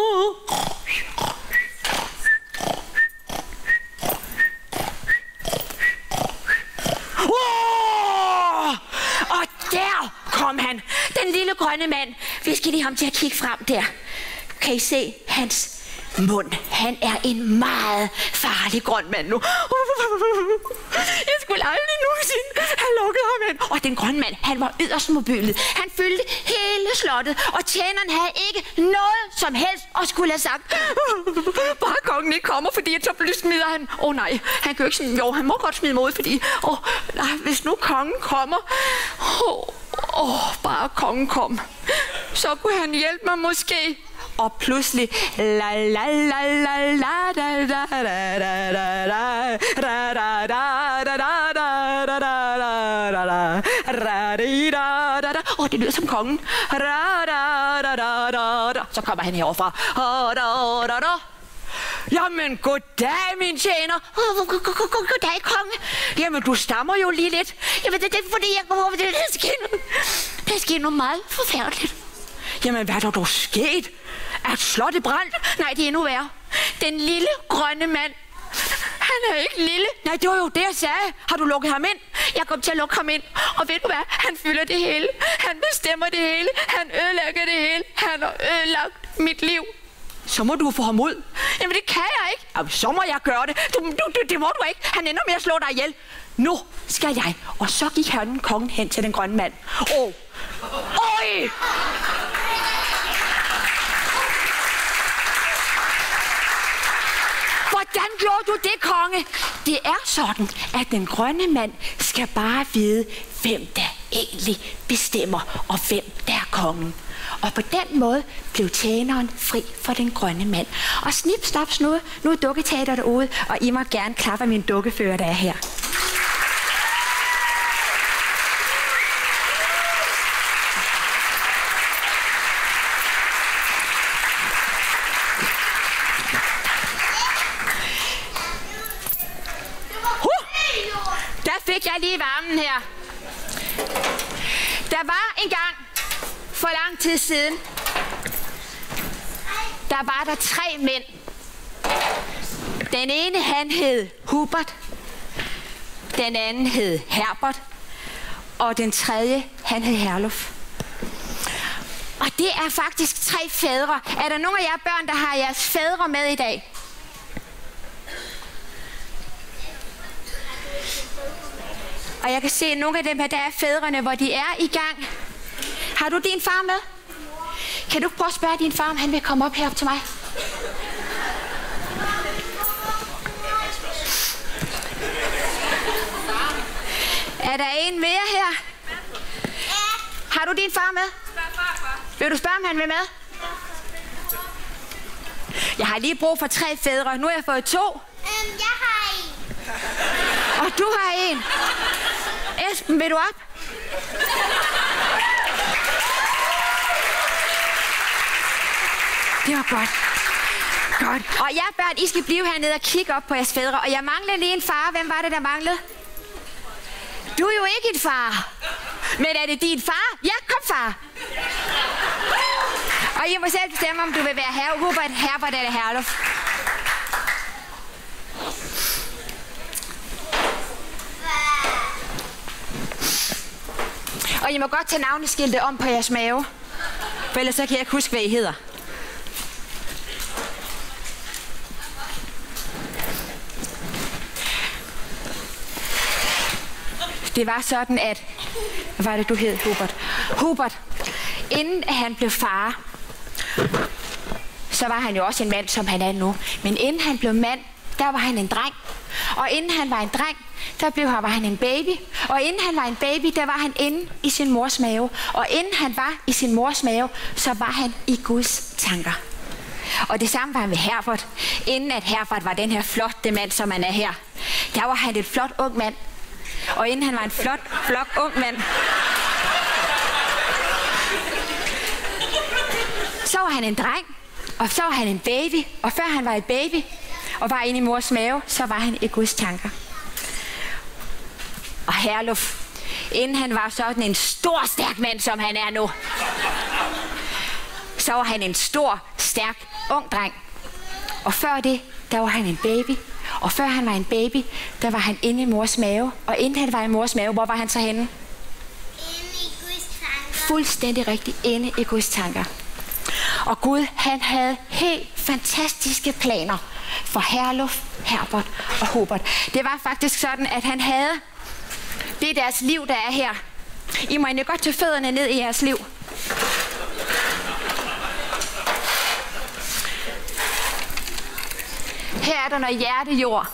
Og der kom han, den lille grønne mand. Vi skal lige ham til at kigge frem der. Kan I se hans mund? Han er en meget farlig grøn mand nu. Jeg skulle aldrig nogensinde have lukket ham ind. Og den grønne mand, han var yderst mobilet. Han fyldte hele slottet, og tjeneren havde ikke noget som helst at skulle have sagt. Bare kongen ikke kommer, fordi så smider han. Åh oh, nej, han kan jo ikke sådan. Jo, han må godt smide mod, fordi åh, oh, nej, hvis nu kongen kommer. Åh, oh, oh, bare kongen kom. Så kunne han hjælpe mig måske. Og pludselig la la la la la da da da da da da da da da. Åh, det lyder som kongen. Så kommer han heroverfra. Jamen, goddag, min tjener. Goddag, konge. Jamen, du stammer jo lige lidt. Jamen, det er fordi, jeg kommer over det, der sker noget. Der sker noget meget forfærdeligt. Jamen, hvad er der dog sket? Er slottet brændt? Nej, det er endnu værre. Den lille grønne mand. Han er ikke lille. Nej, det var jo det, jeg sagde. Har du lukket ham ind? Jeg kom til at lukke ham ind. Og ved du hvad? Han fylder det hele. Han bestemmer det hele. Han ødelægger det hele. Han har ødelagt mit liv. Så må du få ham ud. Jamen, det kan jeg ikke. Jamen, så må jeg gøre det. Du, du, du, det må du ikke. Han ender med at slå dig ihjel. Nu skal jeg. Og så gik han, kongen, hen til den grønne mand. Åh. Oj! Hvordan gjorde du det, konge? Det er sådan, at den grønne mand skal bare vide, hvem der egentlig bestemmer, og hvem der er kongen. Og på den måde blev tjeneren fri for den grønne mand. Og snip, snap, snude, nu er dukketeater derude, og I må gerne klappe min dukkefører, der er her. Fik jeg lige varmen her. Der var en gang, for lang tid siden, der var der tre mænd. Den ene, han hed Hubert. Den anden hed Herbert. Og den tredje, han hed Herluf. Og det er faktisk tre fædre. Er der nogen af jer børn, der har jeres fædre med i dag? Og jeg kan se nogle af dem her, der er fædrene, hvor de er i gang. Har du din far med? Kan du prøve at spørge din far, om han vil komme op herop til mig? Er der en mere her? Har du din far med? Vil du spørge, om han vil med? Jeg har lige brug for tre fædre. Nu har jeg fået to. Um, jeg har en. Og du har en. Esben, vil du op? Det var godt. Godt. Og jer børn, I skal blive hernede og kigge op på jeres fædre. Og jeg mangler lige en far. Hvem var det, der manglede? Du er jo ikke en far. Men er det din far? Ja, kom far. Og I må selv bestemme, om du vil være herre Hubert, Herbert eller Herluf. Og I må godt tage navneskiltet om på jeres mave. For ellers så kan jeg ikke huske, hvad I hedder. Det var sådan, at... Hvad var det, du hed, Hubert? Hubert, inden han blev far, så var han jo også en mand, som han er nu. Men inden han blev mand, der var han en dreng. Og inden han var en dreng, der blev han, var han en baby. Og inden han var en baby, der var han inde i sin mors mave. Og inden han var i sin mors mave, så var han i Guds tanker. Og det samme var med Herbert. Inden at Herbert var den her flotte mand, som han er her, der var han et flot ung mand. Og inden han var en flot, flot ung mand, så var han en dreng. Og så var han en baby. Og før han var et baby og var inde i mors mave, så var han i Guds tanker. Og Herluf, inden han var sådan en stor, stærk mand, som han er nu, så var han en stor, stærk, ung dreng. Og før det, der var han en baby. Og før han var en baby, der var han inde i mors mave. Og inden han var i mors mave, hvor var han så henne? Inde i Guds tanker. Fuldstændig rigtigt, inde i Guds tanker. Og Gud, han havde helt fantastiske planer for Herluf, Herbert og Hubert. Det var faktisk sådan, at han havde... Det er deres liv, der er her. I må egentlig godt tage fødderne ned i jeres liv. Her er der noget hjertejord.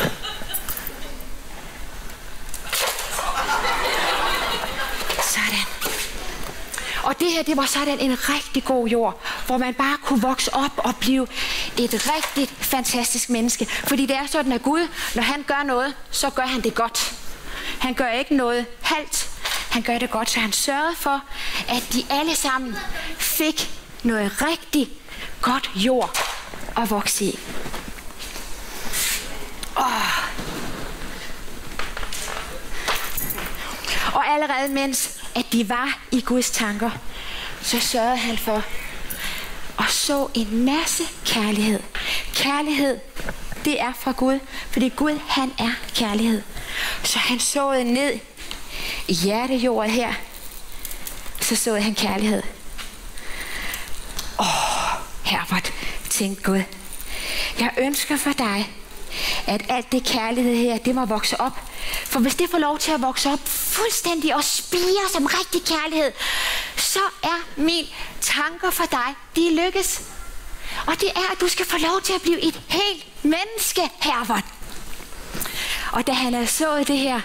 Sådan. Og det her, det var sådan en rigtig god jord, hvor man bare kunne vokse op og blive et rigtig fantastisk menneske. Fordi det er sådan, at Gud, når han gør noget, så gør han det godt. Han gør ikke noget halvt. Han gør det godt, så han sørgede for, at de alle sammen fik noget rigtig godt jord at vokse i. Oh. Og allerede mens at de var i Guds tanker, så sørgede han for og så en masse kærlighed. Kærlighed, det er fra Gud, fordi Gud, han er kærlighed. Så han såede ned i hjertejordet her, så såede han kærlighed. Åh, Herbert, tænkte Gud, jeg ønsker for dig, at alt det kærlighed her, det må vokse op. For hvis det får lov til at vokse op fuldstændig og spire som rigtig kærlighed, så er mine tanker for dig, de lykkes. Og det er, at du skal få lov til at blive et helt menneske, Herbert. Og da han havde sået det her,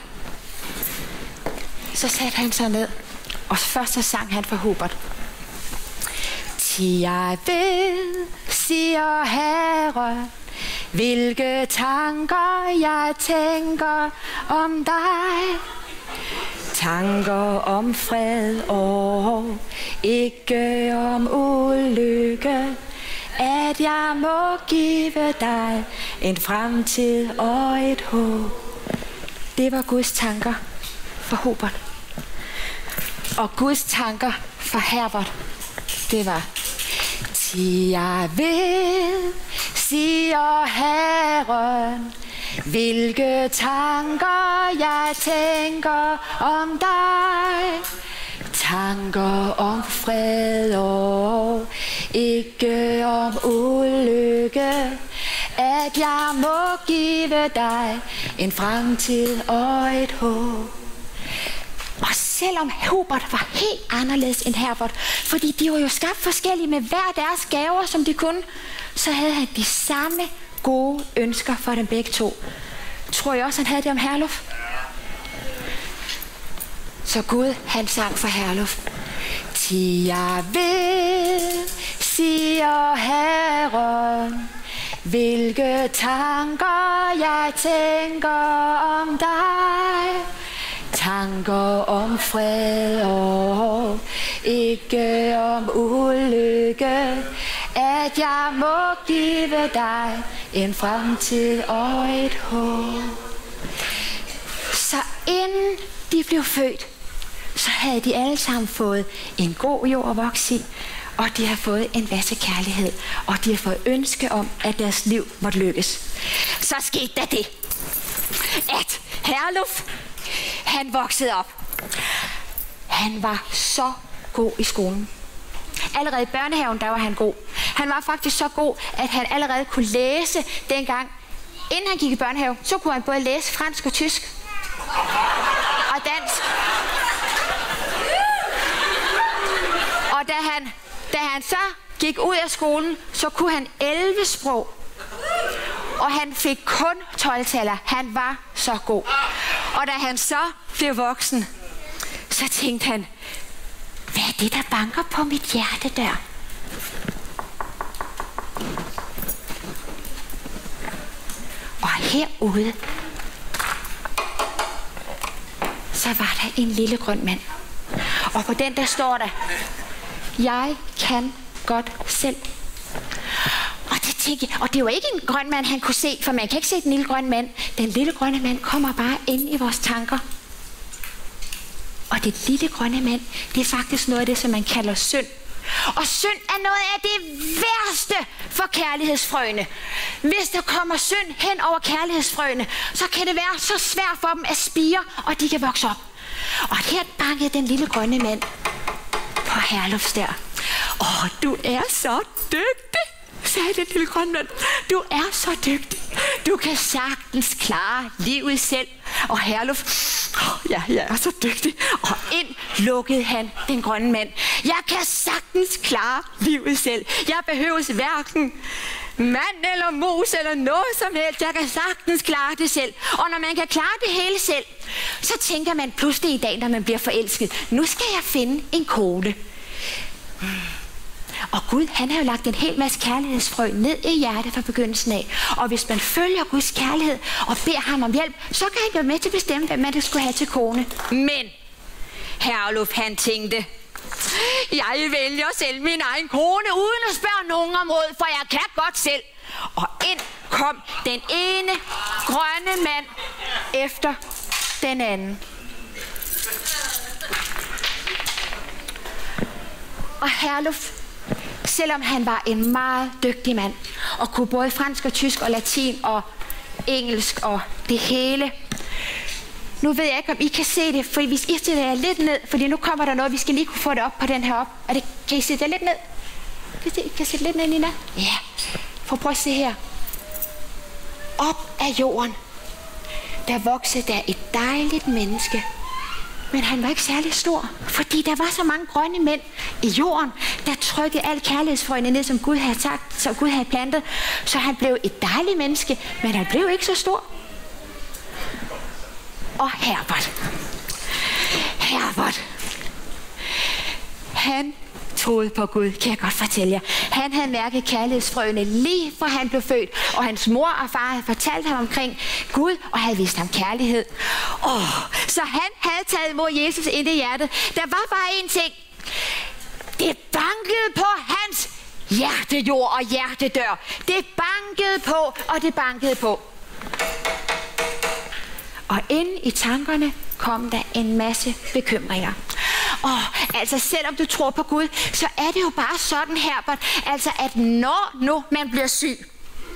så satte han sig ned, og først så sang han for Hubert. Til jeg ved, siger Herren, hvilke tanker jeg tænker om dig. Tanker om fred og ikke om ulykke. At jeg må give dig en fremtid og et håb. Det var Guds tanker for Hubert. Og Guds tanker for Herbert, det var: til jeg ved, siger Herren, hvilke tanker jeg tænker om dig. Tanker om fred og ikke om ulykke. At jeg må give dig en fremtid og et håb. Og selvom Hubert var helt anderledes end Herbert, fordi de var jo skabt forskellige med hver deres gaver, som de kunne, så havde han de samme gode ønsker for dem begge to. Tror jeg også, han havde det om Herluf? Så Gud, han sang for Herluf. Til jeg ved, siger Herren, hvilke tanker jeg tænker om dig. Tanker om fred og ikke om ulykke. At jeg må give dig en fremtid og et håb. Så inden de blev født, så havde de alle sammen fået en god jord at vokse i, og de har fået en masse kærlighed, og de har fået ønske om, at deres liv måtte lykkes. Så skete der det, at Herluf, han voksede op. Han var så god i skolen. Allerede i børnehaven, der var han god. Han var faktisk så god, at han allerede kunne læse dengang. Inden han gik i børnehave, så kunne han både læse fransk og tysk. Og dansk. Og da han, da han så gik ud af skolen, så kunne han elleve sprog. Og han fik kun tolv-taller. Han var så god. Og da han så blev voksen, så tænkte han, hvad er det, der banker på mit hjerte der? Og herude, så var der en lille grøn mand. Og på den der står der, jeg kan godt selv. Og det tænkte jeg, og det var ikke en grøn mand, han kunne se, for man kan ikke se den lille grønne mand. Den lille grønne mand kommer bare ind i vores tanker. Og det lille grønne mand, det er faktisk noget af det, som man kalder synd. Og synd er noget af det værste for kærlighedsfrøene. Hvis der kommer synd hen over kærlighedsfrøene, så kan det være så svært for dem at spire, og de kan vokse op. Og her bankede den lille grønne mand på Herlufs der. Åh, du er så dygtig, sagde den lille grønne mand. Du er så dygtig. Du kan sagtens klare livet selv. Og Herluf, oh, ja, jeg er så dygtig. Og ind lukkede han den grønne mand. Jeg kan sagtens klare livet selv. Jeg behøves hverken mand eller mus eller noget som helst. Jeg kan sagtens klare det selv. Og når man kan klare det hele selv, så tænker man pludselig i dag, når man bliver forelsket, nu skal jeg finde en kone. Og Gud, han har jo lagt en hel masse kærlighedsfrø ned i hjertet fra begyndelsen af. Og hvis man følger Guds kærlighed og beder ham om hjælp, så kan han være med til at bestemme, hvad man skulle have til kone. Men Herluf, han tænkte, jeg vælger selv min egen kone, uden at spørge nogen om råd, for jeg kan godt selv. Og ind kom den ene grønne mand efter den Og Herluf, selvom han var en meget dygtig mand, og kunne både fransk og tysk og latin og engelsk og det hele. Nu ved jeg ikke, om I kan se det, for hvis I stiller jer lidt ned, fordi nu kommer der noget, vi skal lige kunne få det op på den her op. Er det, kan I sætte det lidt ned? Kan I, se, kan I sætte lidt ned, Nina? Ja. For prøv at se her. Op af jorden, der voksede der et dejligt menneske. Men han var ikke særlig stor, fordi der var så mange grønne mænd i jorden, der trykkede al kærlighedsfrøene ned, som Gud havde sagt, som Gud havde plantet. Så han blev et dejligt menneske, men han blev ikke så stor. Og Herbert. Herbert. Han troede på Gud, kan jeg godt fortælle jer. Han havde mærket kærlighedsfrøene lige fra han blev født, og hans mor og far havde fortalt ham omkring Gud, og havde vist ham kærlighed. Oh, så han havde taget imod Jesus ind i hjertet. Der var bare én ting. Det bankede på hans hjertejord og hjertedør. Det bankede på, og det bankede på. Og inde i tankerne kom der en masse bekymringer. Og altså selvom du tror på Gud, så er det jo bare sådan, Herbert, altså at når nu man bliver syg,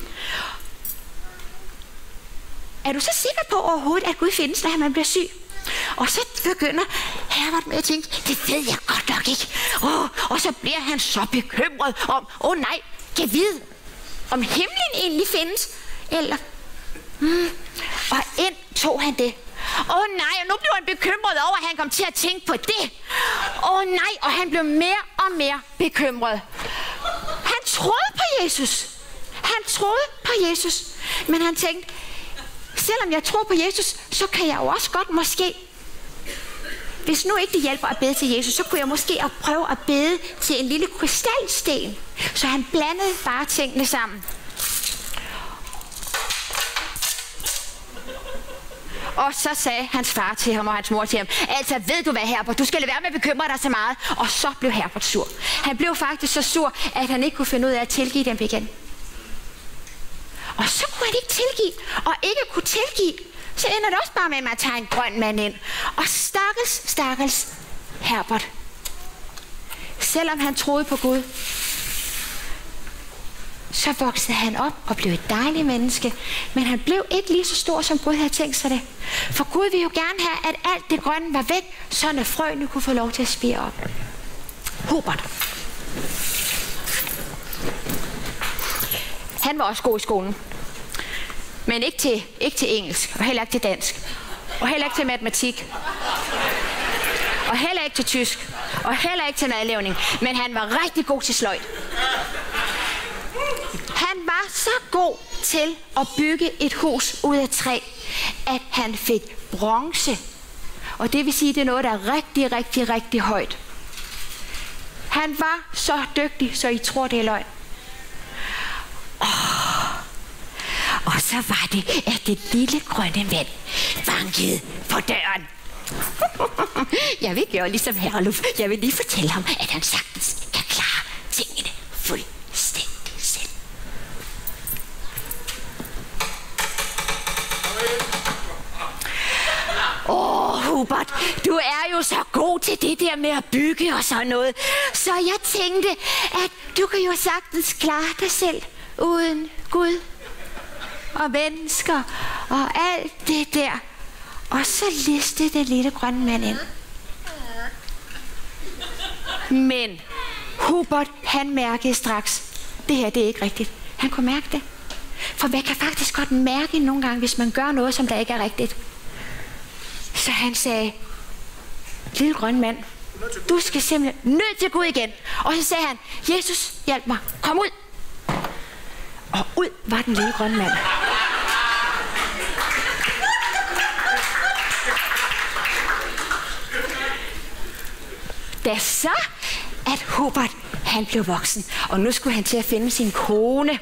er du så sikker på overhovedet, at Gud findes, når man bliver syg? Og så begynder Herbert med at tænke, det ved jeg godt nok ikke. Oh, og så bliver han så bekymret om, åh oh, nej, kan vide, om himlen egentlig findes? Eller, hmm. Og ind tog han det. Åh oh, nej, og nu blev han bekymret over, at han kom til at tænke på det. Åh oh, nej, og han blev mere og mere bekymret. Han troede på Jesus. Han troede på Jesus. Men han tænkte, selvom jeg tror på Jesus, så kan jeg jo også godt måske, hvis nu ikke det hjælper at bede til Jesus, så kunne jeg måske at prøve at bede til en lille krystalsten. Så han blandede bare tingene sammen. Og så sagde hans far til ham og hans mor til ham, altså ved du hvad, Herbert, du skal lade være med at bekymre dig så meget. Og så blev Herbert sur. Han blev faktisk så sur, at han ikke kunne finde ud af at tilgive dem igen. Og så kunne han ikke tilgive, og ikke kunne tilgive, så ender det også bare med, at man tager en grøn mand ind. Og stakkels, stakkels Herbert. Selvom han troede på Gud, så voksede han op og blev et dejligt menneske. Men han blev ikke lige så stor, som Gud havde tænkt sig det. For Gud ville jo gerne have, at alt det grønne var væk, så at frøene kunne få lov til at spire op. Hubert. Han var også god i skolen. Men ikke til, ikke til engelsk, og heller ikke til dansk. Og heller ikke til matematik. Og heller ikke til tysk. Og heller ikke til madlavning. Men han var rigtig god til sløjd. Han var så god til at bygge et hus ud af træ, at han fik bronze. Og det vil sige, at det er noget, der er rigtig, rigtig, rigtig højt. Han var så dygtig, så I tror, det er løgn. Oh. Og så var det, at det lille grønne mand bankede på døren. Jeg vil gøre ligesom Herluf. Jeg vil lige fortælle ham, at han sagtens kan klare tingene fuldstændig selv. Åh, oh, Hubert, du er jo så god til det der med at bygge og sådan noget. Så jeg tænkte, at du kan jo sagtens klare dig selv uden Gud og mennesker og alt det der. Og så listede den lille grønne mand ind. Men Hubert, han mærkede straks, det her, det er ikke rigtigt. Han kunne mærke det. For man kan faktisk godt mærke nogle gange, hvis man gør noget, som der ikke er rigtigt. Så han sagde, lille grønne mand, du skal simpelthen nødt til at gå ud igen. Og så sagde han, Jesus, hjælp mig, kom ud. Og ud var den lille grønne mand. Da så, at Hubert, han blev voksen, og nu skulle han til at finde sin kone.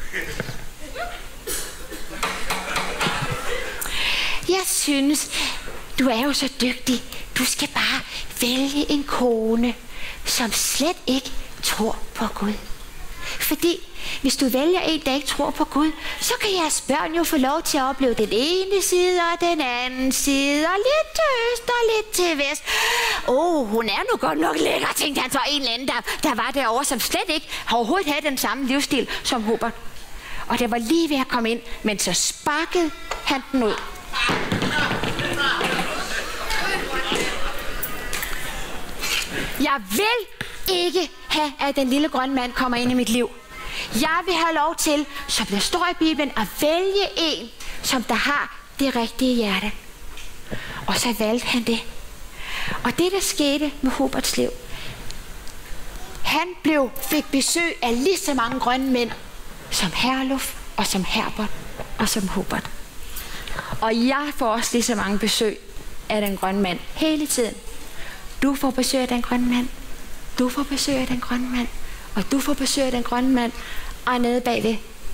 Jeg synes, du er jo så dygtig. Du skal bare vælge en kone, som slet ikke tror på Gud. fordi hvis du vælger en, der ikke tror på Gud, så kan jeres børn jo få lov til at opleve den ene side og den anden side, og lidt til øst og lidt til vest. Åh, oh, hun er nu godt nok lækker, tænkte han så en eller anden, der, der var derovre, som slet ikke overhovedet havde den samme livsstil som Hubert. Og det var lige ved at komme ind, men så sparkede han den ud. Jeg vil ikke have, at den lille grønne mand kommer ind i mit liv. Jeg vil have lov til, som der står i Bibelen, at vælge en, som der har det rigtige hjerte. Og så valgte han det. Og det, der skete med Huberts liv, han blev, fik besøg af lige så mange grønne mænd, som Herluf og som Herbert og som Hubert. Og jeg får også lige så mange besøg af den grønne mand hele tiden. Du får besøg af den grønne mand. Du får besøg af den grønne mand. Og du får besøg af den grønne mand. Og nede bagved.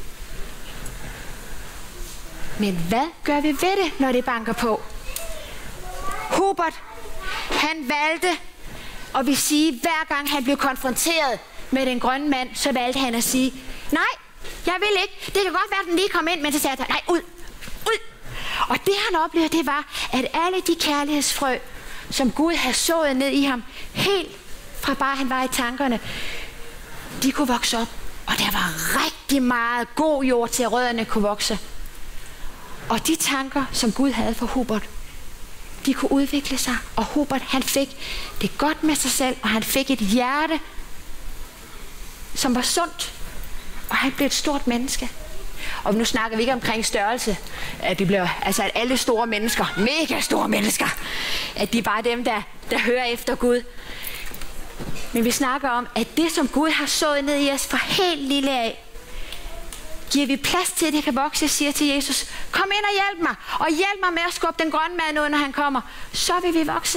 Men hvad gør vi ved det, når det banker på? Hubert, han valgte, og vil sige, hver gang han blev konfronteret med den grønne mand, så valgte han at sige, nej, jeg vil ikke. Det kan godt være, at den lige kom ind, men så sagde han, nej, ud, ud. Og det han oplevede, det var, at alle de kærlighedsfrø, som Gud havde sået ned i ham, helt fra bare han var i tankerne, de kunne vokse op. Og der var rigtig meget god jord til, at rødderne kunne vokse. Og de tanker, som Gud havde for Hubert, de kunne udvikle sig. Og Hubert, han fik det godt med sig selv, og han fik et hjerte, som var sundt. Og han blev et stort menneske. Og nu snakker vi ikke omkring størrelse. At vi bliver, altså at alle store mennesker, mega store mennesker, at de er bare dem, der, der hører efter Gud. Men vi snakker om, at det, som Gud har sået ned i os fra helt lille af, giver vi plads til, at det kan vokse, siger til Jesus, kom ind og hjælp mig, og hjælp mig med at skubbe den grønne mand ud, når han kommer. Så vil vi vokse.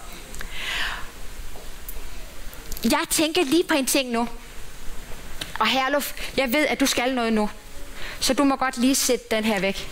Jeg tænker lige på en ting nu. Og Herluf, jeg ved, at du skal noget nu. Så du må godt lige sætte den her væk.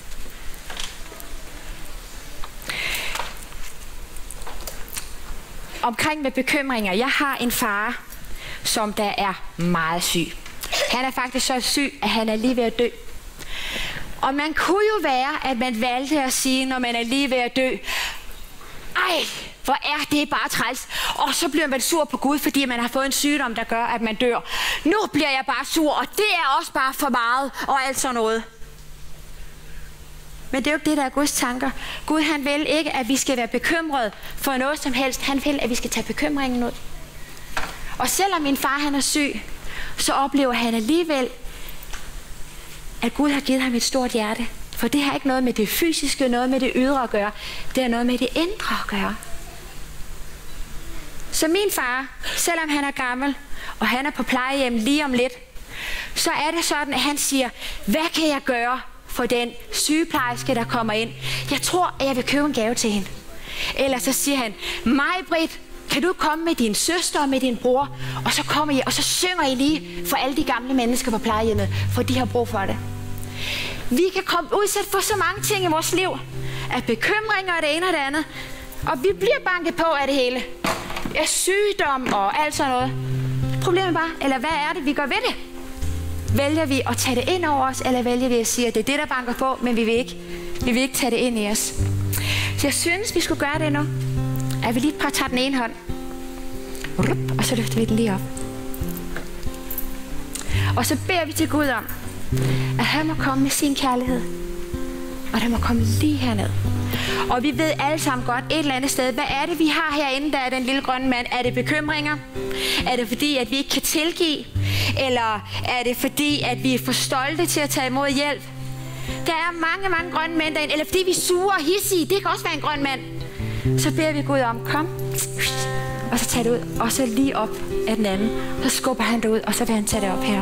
Omkring med bekymringer. Jeg har en far, som der er meget syg. Han er faktisk så syg, at han er lige ved at dø. Og man kunne jo være, at man valgte at sige, når man er lige ved at dø, ej, hvor er det bare træls. Og så bliver man sur på Gud, fordi man har fået en sygdom, der gør, at man dør. Nu bliver jeg bare sur, og det er også bare for meget, og alt sådan noget. Men det er jo ikke det, der er Guds tanker. Gud, han vil ikke, at vi skal være bekymrede for noget som helst. Han vil, at vi skal tage bekymringen ud. Og selvom min far, han er syg, så oplever han alligevel, at Gud har givet ham et stort hjerte. For det har ikke noget med det fysiske, noget med det ydre at gøre. Det har noget med det indre at gøre. Så min far, selvom han er gammel, og han er på plejehjem lige om lidt, så er det sådan, at han siger, hvad kan jeg gøre for den sygeplejerske, der kommer ind? Jeg tror, at jeg vil købe en gave til hende. Eller så siger han, Maj-Britt, kan du komme med din søster og med din bror, og så kommer I, og så synger I lige for alle de gamle mennesker på plejehjemmet, for de har brug for det. Vi kan komme udsat for så mange ting i vores liv, af bekymringer og det ene og det andet, og vi bliver banket på af det hele. Af sygdom og alt sådan noget. Problemet er bare, eller hvad er det, vi gør ved det? Vælger vi at tage det ind over os, eller vælger vi at sige, at det er det, der banker på, men vi vil ikke, vi vil ikke tage det ind i os? Så jeg synes, vi skulle gøre det nu. At vi lige prøver at tage den ene hånd. Og så løfter vi den lige op. Og så beder vi til Gud om, at han må komme med sin kærlighed. Og der må komme lige herned. Og vi ved alle sammen godt et eller andet sted, hvad er det, vi har herinde, der er den lille grønne mand? Er det bekymringer? Er det fordi, at vi ikke kan tilgive? Eller er det fordi, at vi er for stolte til at tage imod hjælp? Der er mange, mange grønne mænd derinde. Eller fordi vi er sure og hissige. Det kan også være en grøn mand. Så beder vi Gud om, kom. Og så tager det ud. Og så lige op af den anden. Så skubber han det ud, og så vil han tage det op her.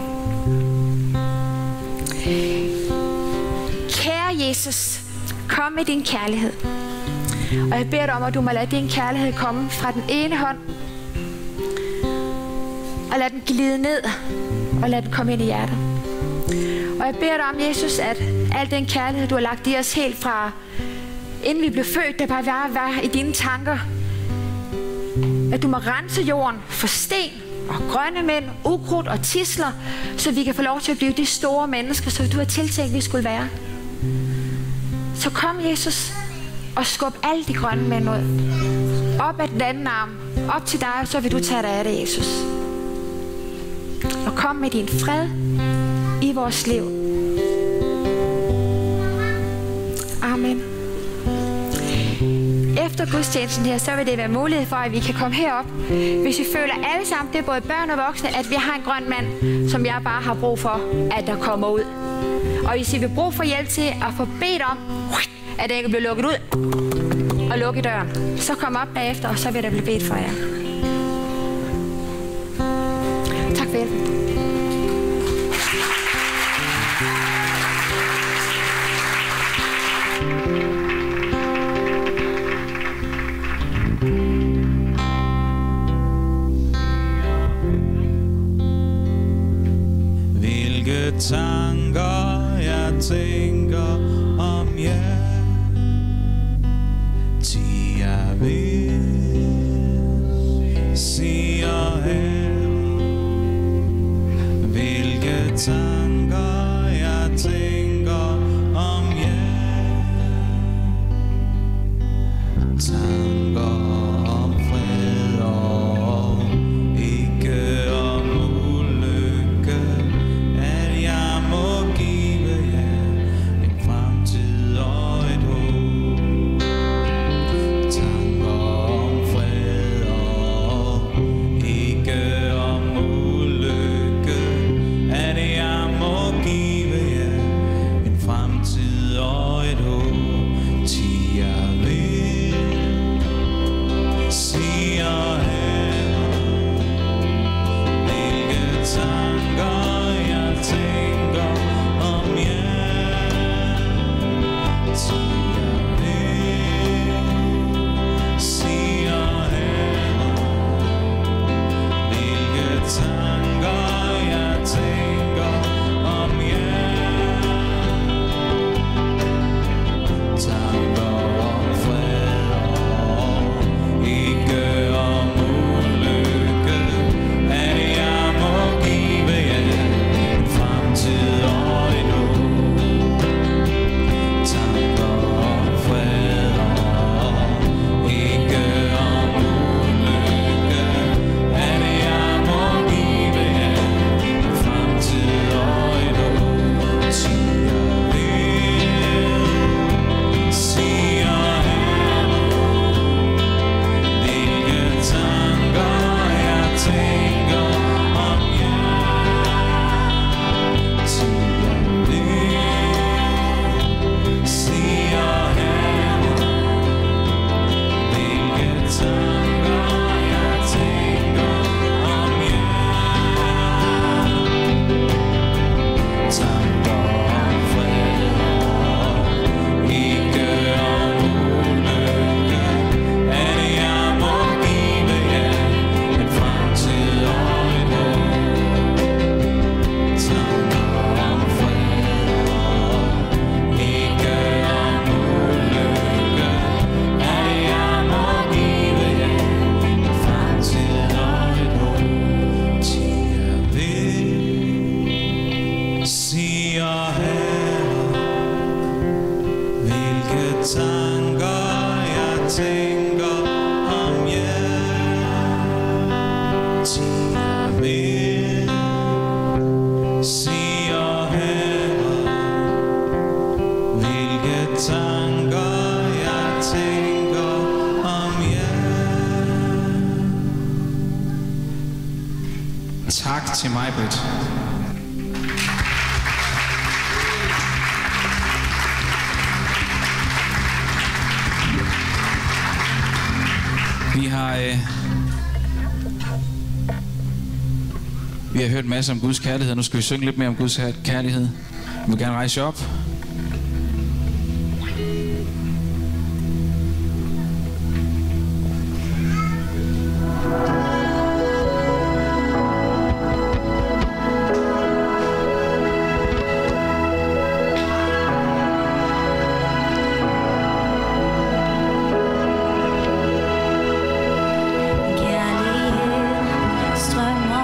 Kære Jesus, kom med din kærlighed. Og jeg beder dig om, at du må lade din kærlighed komme fra den ene hånd. Og lad den glide ned. Og lad den komme ind i hjertet. Og jeg beder dig om, Jesus, at al den kærlighed, du har lagt i os helt fra inden vi blev født, der bare var, var i dine tanker, at du må rense jorden for sten og grønne mænd, ukrudt og tisler, så vi kan få lov til at blive de store mennesker, som du har tiltænkt, vi skulle være. Så kom, Jesus, og skub alle de grønne mænd ud. Op ad den anden arm, op til dig, så vil du tage dig af det, Jesus. Og kom med din fred i vores liv. Amen. Efter gudstjenesten her, så vil det være mulighed for, at vi kan komme herop. Hvis vi føler alle sammen, det er både børn og voksne, at vi har en grøn mand, som jeg bare har brug for, at der kommer ud. Og hvis I vil brug for hjælp til at få bedt om, at det ikke bliver lukket ud, og lukke døren, så kom op bagefter, og så vil der blive bedt for jer. Tak for hjælpen. Hvilke tanker jeg tænker om jer, til jeg vil, siger Herren. Hvilke tanker jeg tænker om jer, tanker om fred og ikke om ulykke, at jeg må give jer en fremtid og et håb. Tanker om fred og ikke om ulykke, at jeg må give jer en fremtid og et håb. Til jeg vil, siger Herren. Hvilke tanker jeg tænker om jer, til jeg vil, siger Herren. Hvilke tanker jeg tænker om jer, tanker om fred og ikke om ulykke, at jeg må give jer en fremtid og et håb. Tanker om fred og ikke om ulykke, at jeg må give jer en fremtid og et håb. Til jeg vil, siger Herren. Hvilke tanker jeg tænker om jer, til jeg vil, siger Herren. Hvilke tanker jeg tænker om jer, tanker om fred og ikke om ulykke, at jeg må give jer en fremtid og et håb. Tanker om fred og ikke om ulykke, at jeg må give jer en fremtid og et håb. Til jeg vil, siger Herren. Hvilke tanker jeg tænker om jer, til jeg vil, siger Herren. Hvilke tanker jeg tænker om jer. Tak til mig, Britt. Vi har, øh, vi har hørt masser om Guds kærlighed. Nu skal vi synge lidt mere om Guds kærlighed. Vi vil gerne rejse op. Strømmer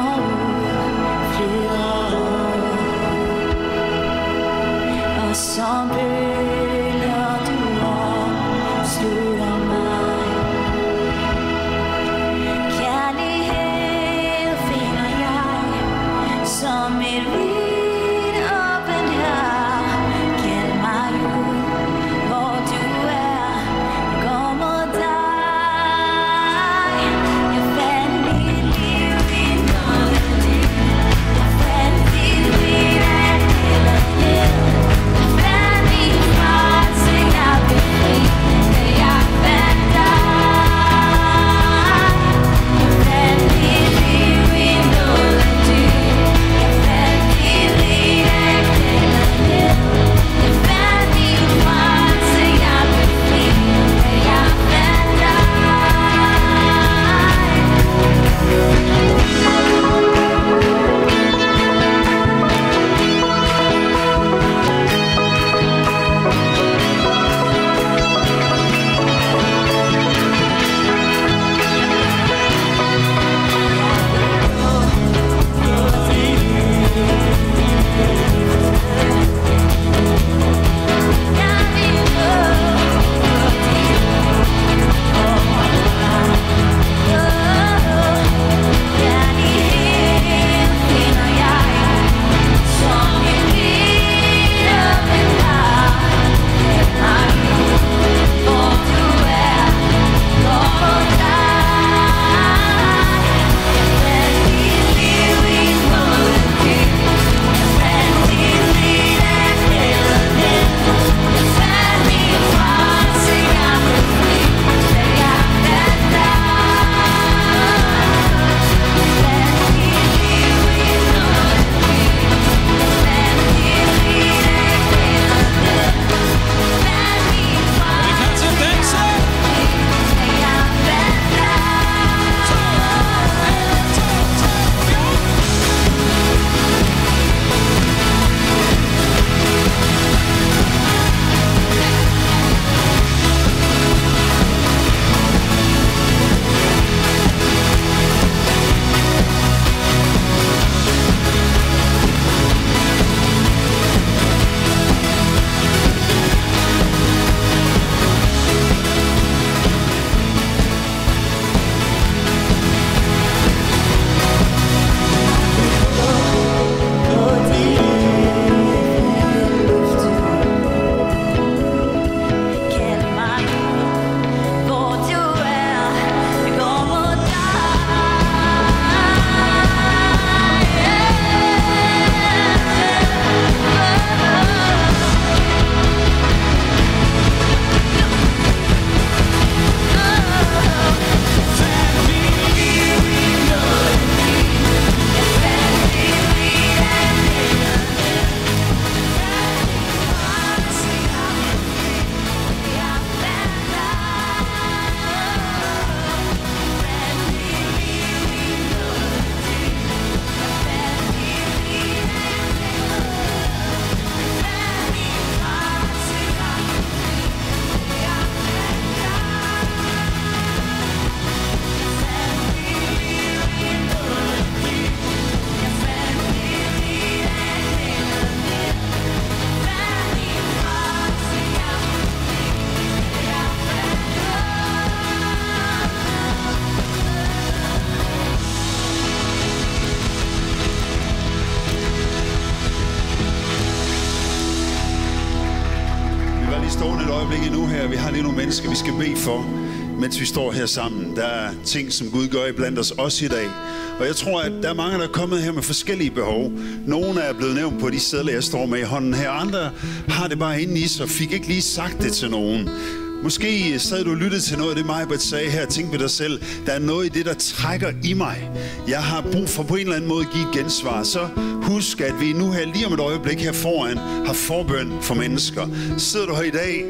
øjeblik endnu her. Vi har lige nogle mennesker, vi skal bede for, mens vi står her sammen. Der er ting, som Gud gør iblandt os også i dag. Og jeg tror, at der er mange, der er kommet her med forskellige behov. Nogle er blevet nævnt på de sedler, jeg står med i hånden her. Andre har det bare inde i sig og fik ikke lige sagt det til nogen. Måske sad du og lyttede til noget af det, Majbert sagde her. Tænk ved dig selv, der er noget i det, der trækker i mig. Jeg har brug for på en eller anden måde at give et gensvar. Så husk, at vi nu her lige om et øjeblik her foran har forbøn for mennesker. Sidder du her i dag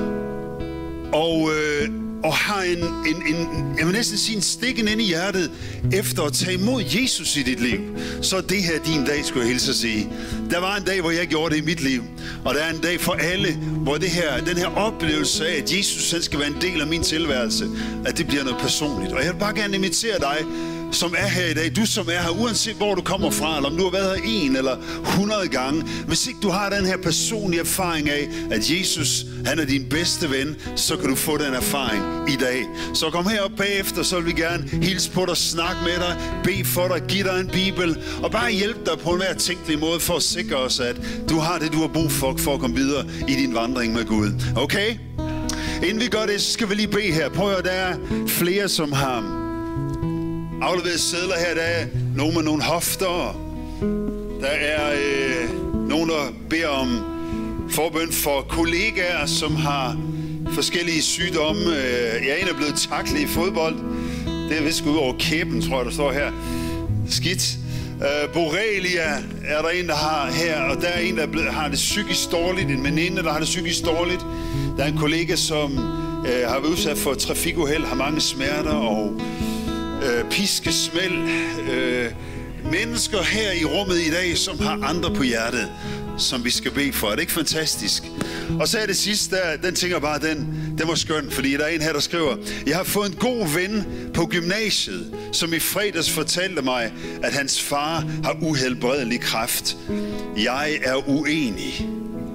og, øh, og har en, en, en, jeg vil næsten sige en stikken inde i hjertet efter at tage imod Jesus i dit liv, så er det her din dag, skulle jeg hilse at sige. Der var en dag, hvor jeg gjorde det i mit liv, og der er en dag for alle, hvor det her, den her oplevelse af, at Jesus han skal være en del af min tilværelse, at det bliver noget personligt. Og jeg vil bare gerne invitere dig, som er her i dag, du som er her, uanset hvor du kommer fra, eller om du har været her en eller hundrede gange, hvis ikke du har den her personlige erfaring af, at Jesus, han er din bedste ven, så kan du få den erfaring i dag. Så kom herop bagefter, så vil vi gerne hilse på dig, snakke med dig, bede for dig, give dig en bibel, og bare hjælpe dig på en hver tænkelig måde for at sikre os, at du har det, du har brug for, for at komme videre i din vandring med Gud. Okay? Inden vi gør det, så skal vi lige bede her. Prøv at der er flere, som har afleveret sedler her. Der er nogen med nogle hofter. Der er øh, nogen, der beder om forbøn for kollegaer, som har forskellige sygdomme. Jeg er en, der er blevet taklet i fodbold. Det er vist ud over kæben, tror jeg, der står her. Skidt. Uh, Borrelia er der en, der har her, og der er en, der er blevet, har det psykisk dårligt. En veninde, der har det psykisk dårligt. Der er en kollega, som uh, har været udsat for trafikuheld, har mange smerter og uh, piskesmæld. Uh, mennesker her i rummet i dag, som har andre på hjertet, som vi skal bede for. Er det ikke fantastisk? Og så er det sidste, der, den tænker bare, den, den var skøn, fordi der er en her, der skriver, jeg har fået en god ven på gymnasiet, som i fredags fortalte mig, at hans far har uhelbredelig kræft. Jeg er uenig.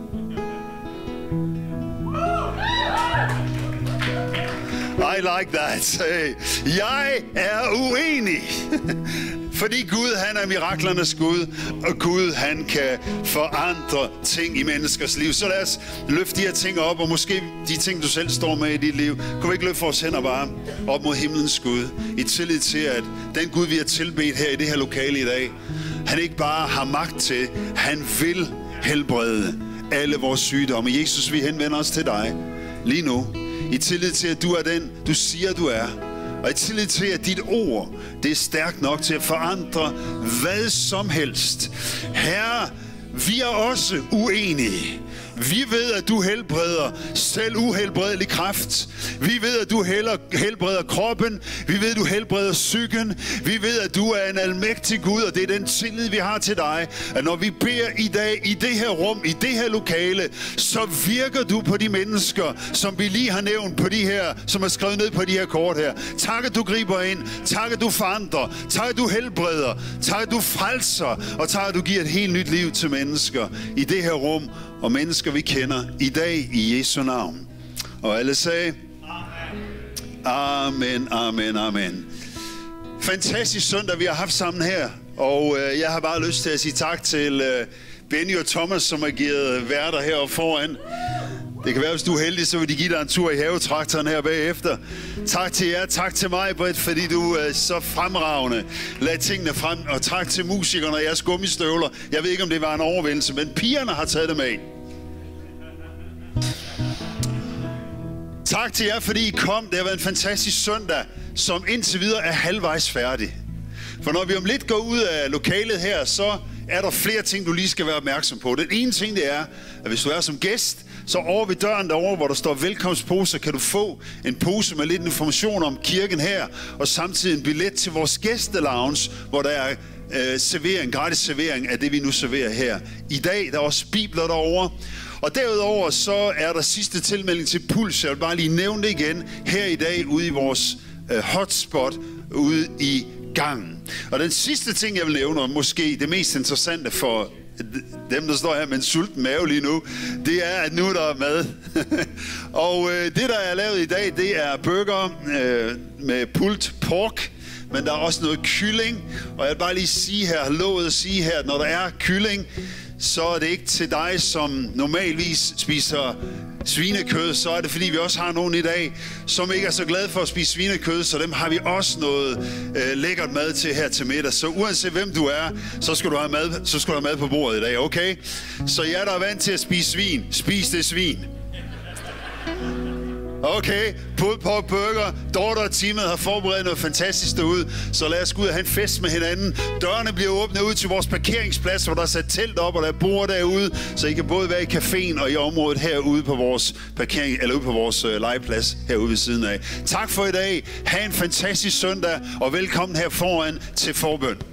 I like that. Jeg er uenig. Fordi Gud, han er miraklernes Gud, og Gud, han kan forandre ting i menneskers liv. Så lad os løfte de her ting op, og måske de ting, du selv står med i dit liv. Kan vi ikke løfte vores hænder bare op mod himlens Gud, i tillid til, at den Gud, vi har tilbedt her i det her lokale i dag, han ikke bare har magt til, han vil helbrede alle vores sygdomme. Jesus, vi henvender os til dig lige nu, i tillid til, at du er den, du siger, du er. Og i tillid til, at dit ord, det er stærkt nok til at forandre hvad som helst. Herre, vi er også uenige. Vi ved, at du helbreder selv uhelbredelig kræft. Vi ved, at du helbreder kroppen. Vi ved, at du helbreder psyken. Vi ved, at du er en almægtig Gud, og det er den tillid, vi har til dig. At når vi beder i dag, i det her rum, i det her lokale, så virker du på de mennesker, som vi lige har nævnt på de her, som er skrevet ned på de her kort her. Tak, at du griber ind. Tak, at du forandrer. Tak, at du helbreder. Tak, at du frelser. Og tak, at du giver et helt nyt liv til mennesker i det her rum, og mennesker, vi kender i dag i Jesu navn. Og alle sagde, amen, amen, amen. Fantastisk søndag, vi har haft sammen her. Og øh, jeg har bare lyst til at sige tak til øh, Benny og Thomas, som har givet værter heroppe foran. Det kan være, hvis du er heldig, så vil de give dig en tur i havetraktoren her bagefter. Tak til jer, tak til mig, Britt, fordi du er så fremragende. Lad tingene frem, og tak til musikerne og jeres gummistøvler. Jeg ved ikke, om det var en overvindelse, men pigerne har taget det med. Tak til jer, fordi I kom. Det har været en fantastisk søndag, som indtil videre er halvvejs færdig. For når vi om lidt går ud af lokalet her, så er der flere ting, du lige skal være opmærksom på. Den ene ting, det er, at hvis du er som gæst, så over ved døren derovre, hvor der står velkomstpose, kan du få en pose med lidt information om kirken her, og samtidig en billet til vores gæstelounge, hvor der er øh, servering, gratis servering af det, vi nu serverer her i dag. Der er også bibler derovre. Og derudover så er der sidste tilmelding til Puls. Jeg vil bare lige nævne det igen her i dag ude i vores øh, hotspot ude i gangen. Og den sidste ting, jeg vil nævne, og måske det mest interessante for dem, der står her med en sulten mave lige nu, det er, at nu der er mad. Og øh, det, der er lavet i dag, det er burger øh, med pulled pork, men der er også noget kylling. Og jeg vil bare lige sige her, har lovet at sige her, at når der er kylling, så er det ikke til dig, som normalvis spiser svinekød, så er det fordi vi også har nogen i dag, som ikke er så glade for at spise svinekød, så dem har vi også noget øh, lækkert mad til her til middag. Så uanset hvem du er, så skal du have mad, så skal du have mad på bordet i dag, okay? Så jer, der er vant til at spise svin, spis det svin. Okay, pulled pork burger. Dorte og teamet har forberedt noget fantastisk derude, så lad os gå ud og have en fest med hinanden. Dørene bliver åbnet ud til vores parkeringsplads, hvor der er sat telt op, og der er bord derude, så I kan både være i caféen og i området herude på vores parkering, eller ude på vores øh, legeplads herude ved siden af. Tak for i dag. Ha' en fantastisk søndag, og velkommen her foran til forbøn.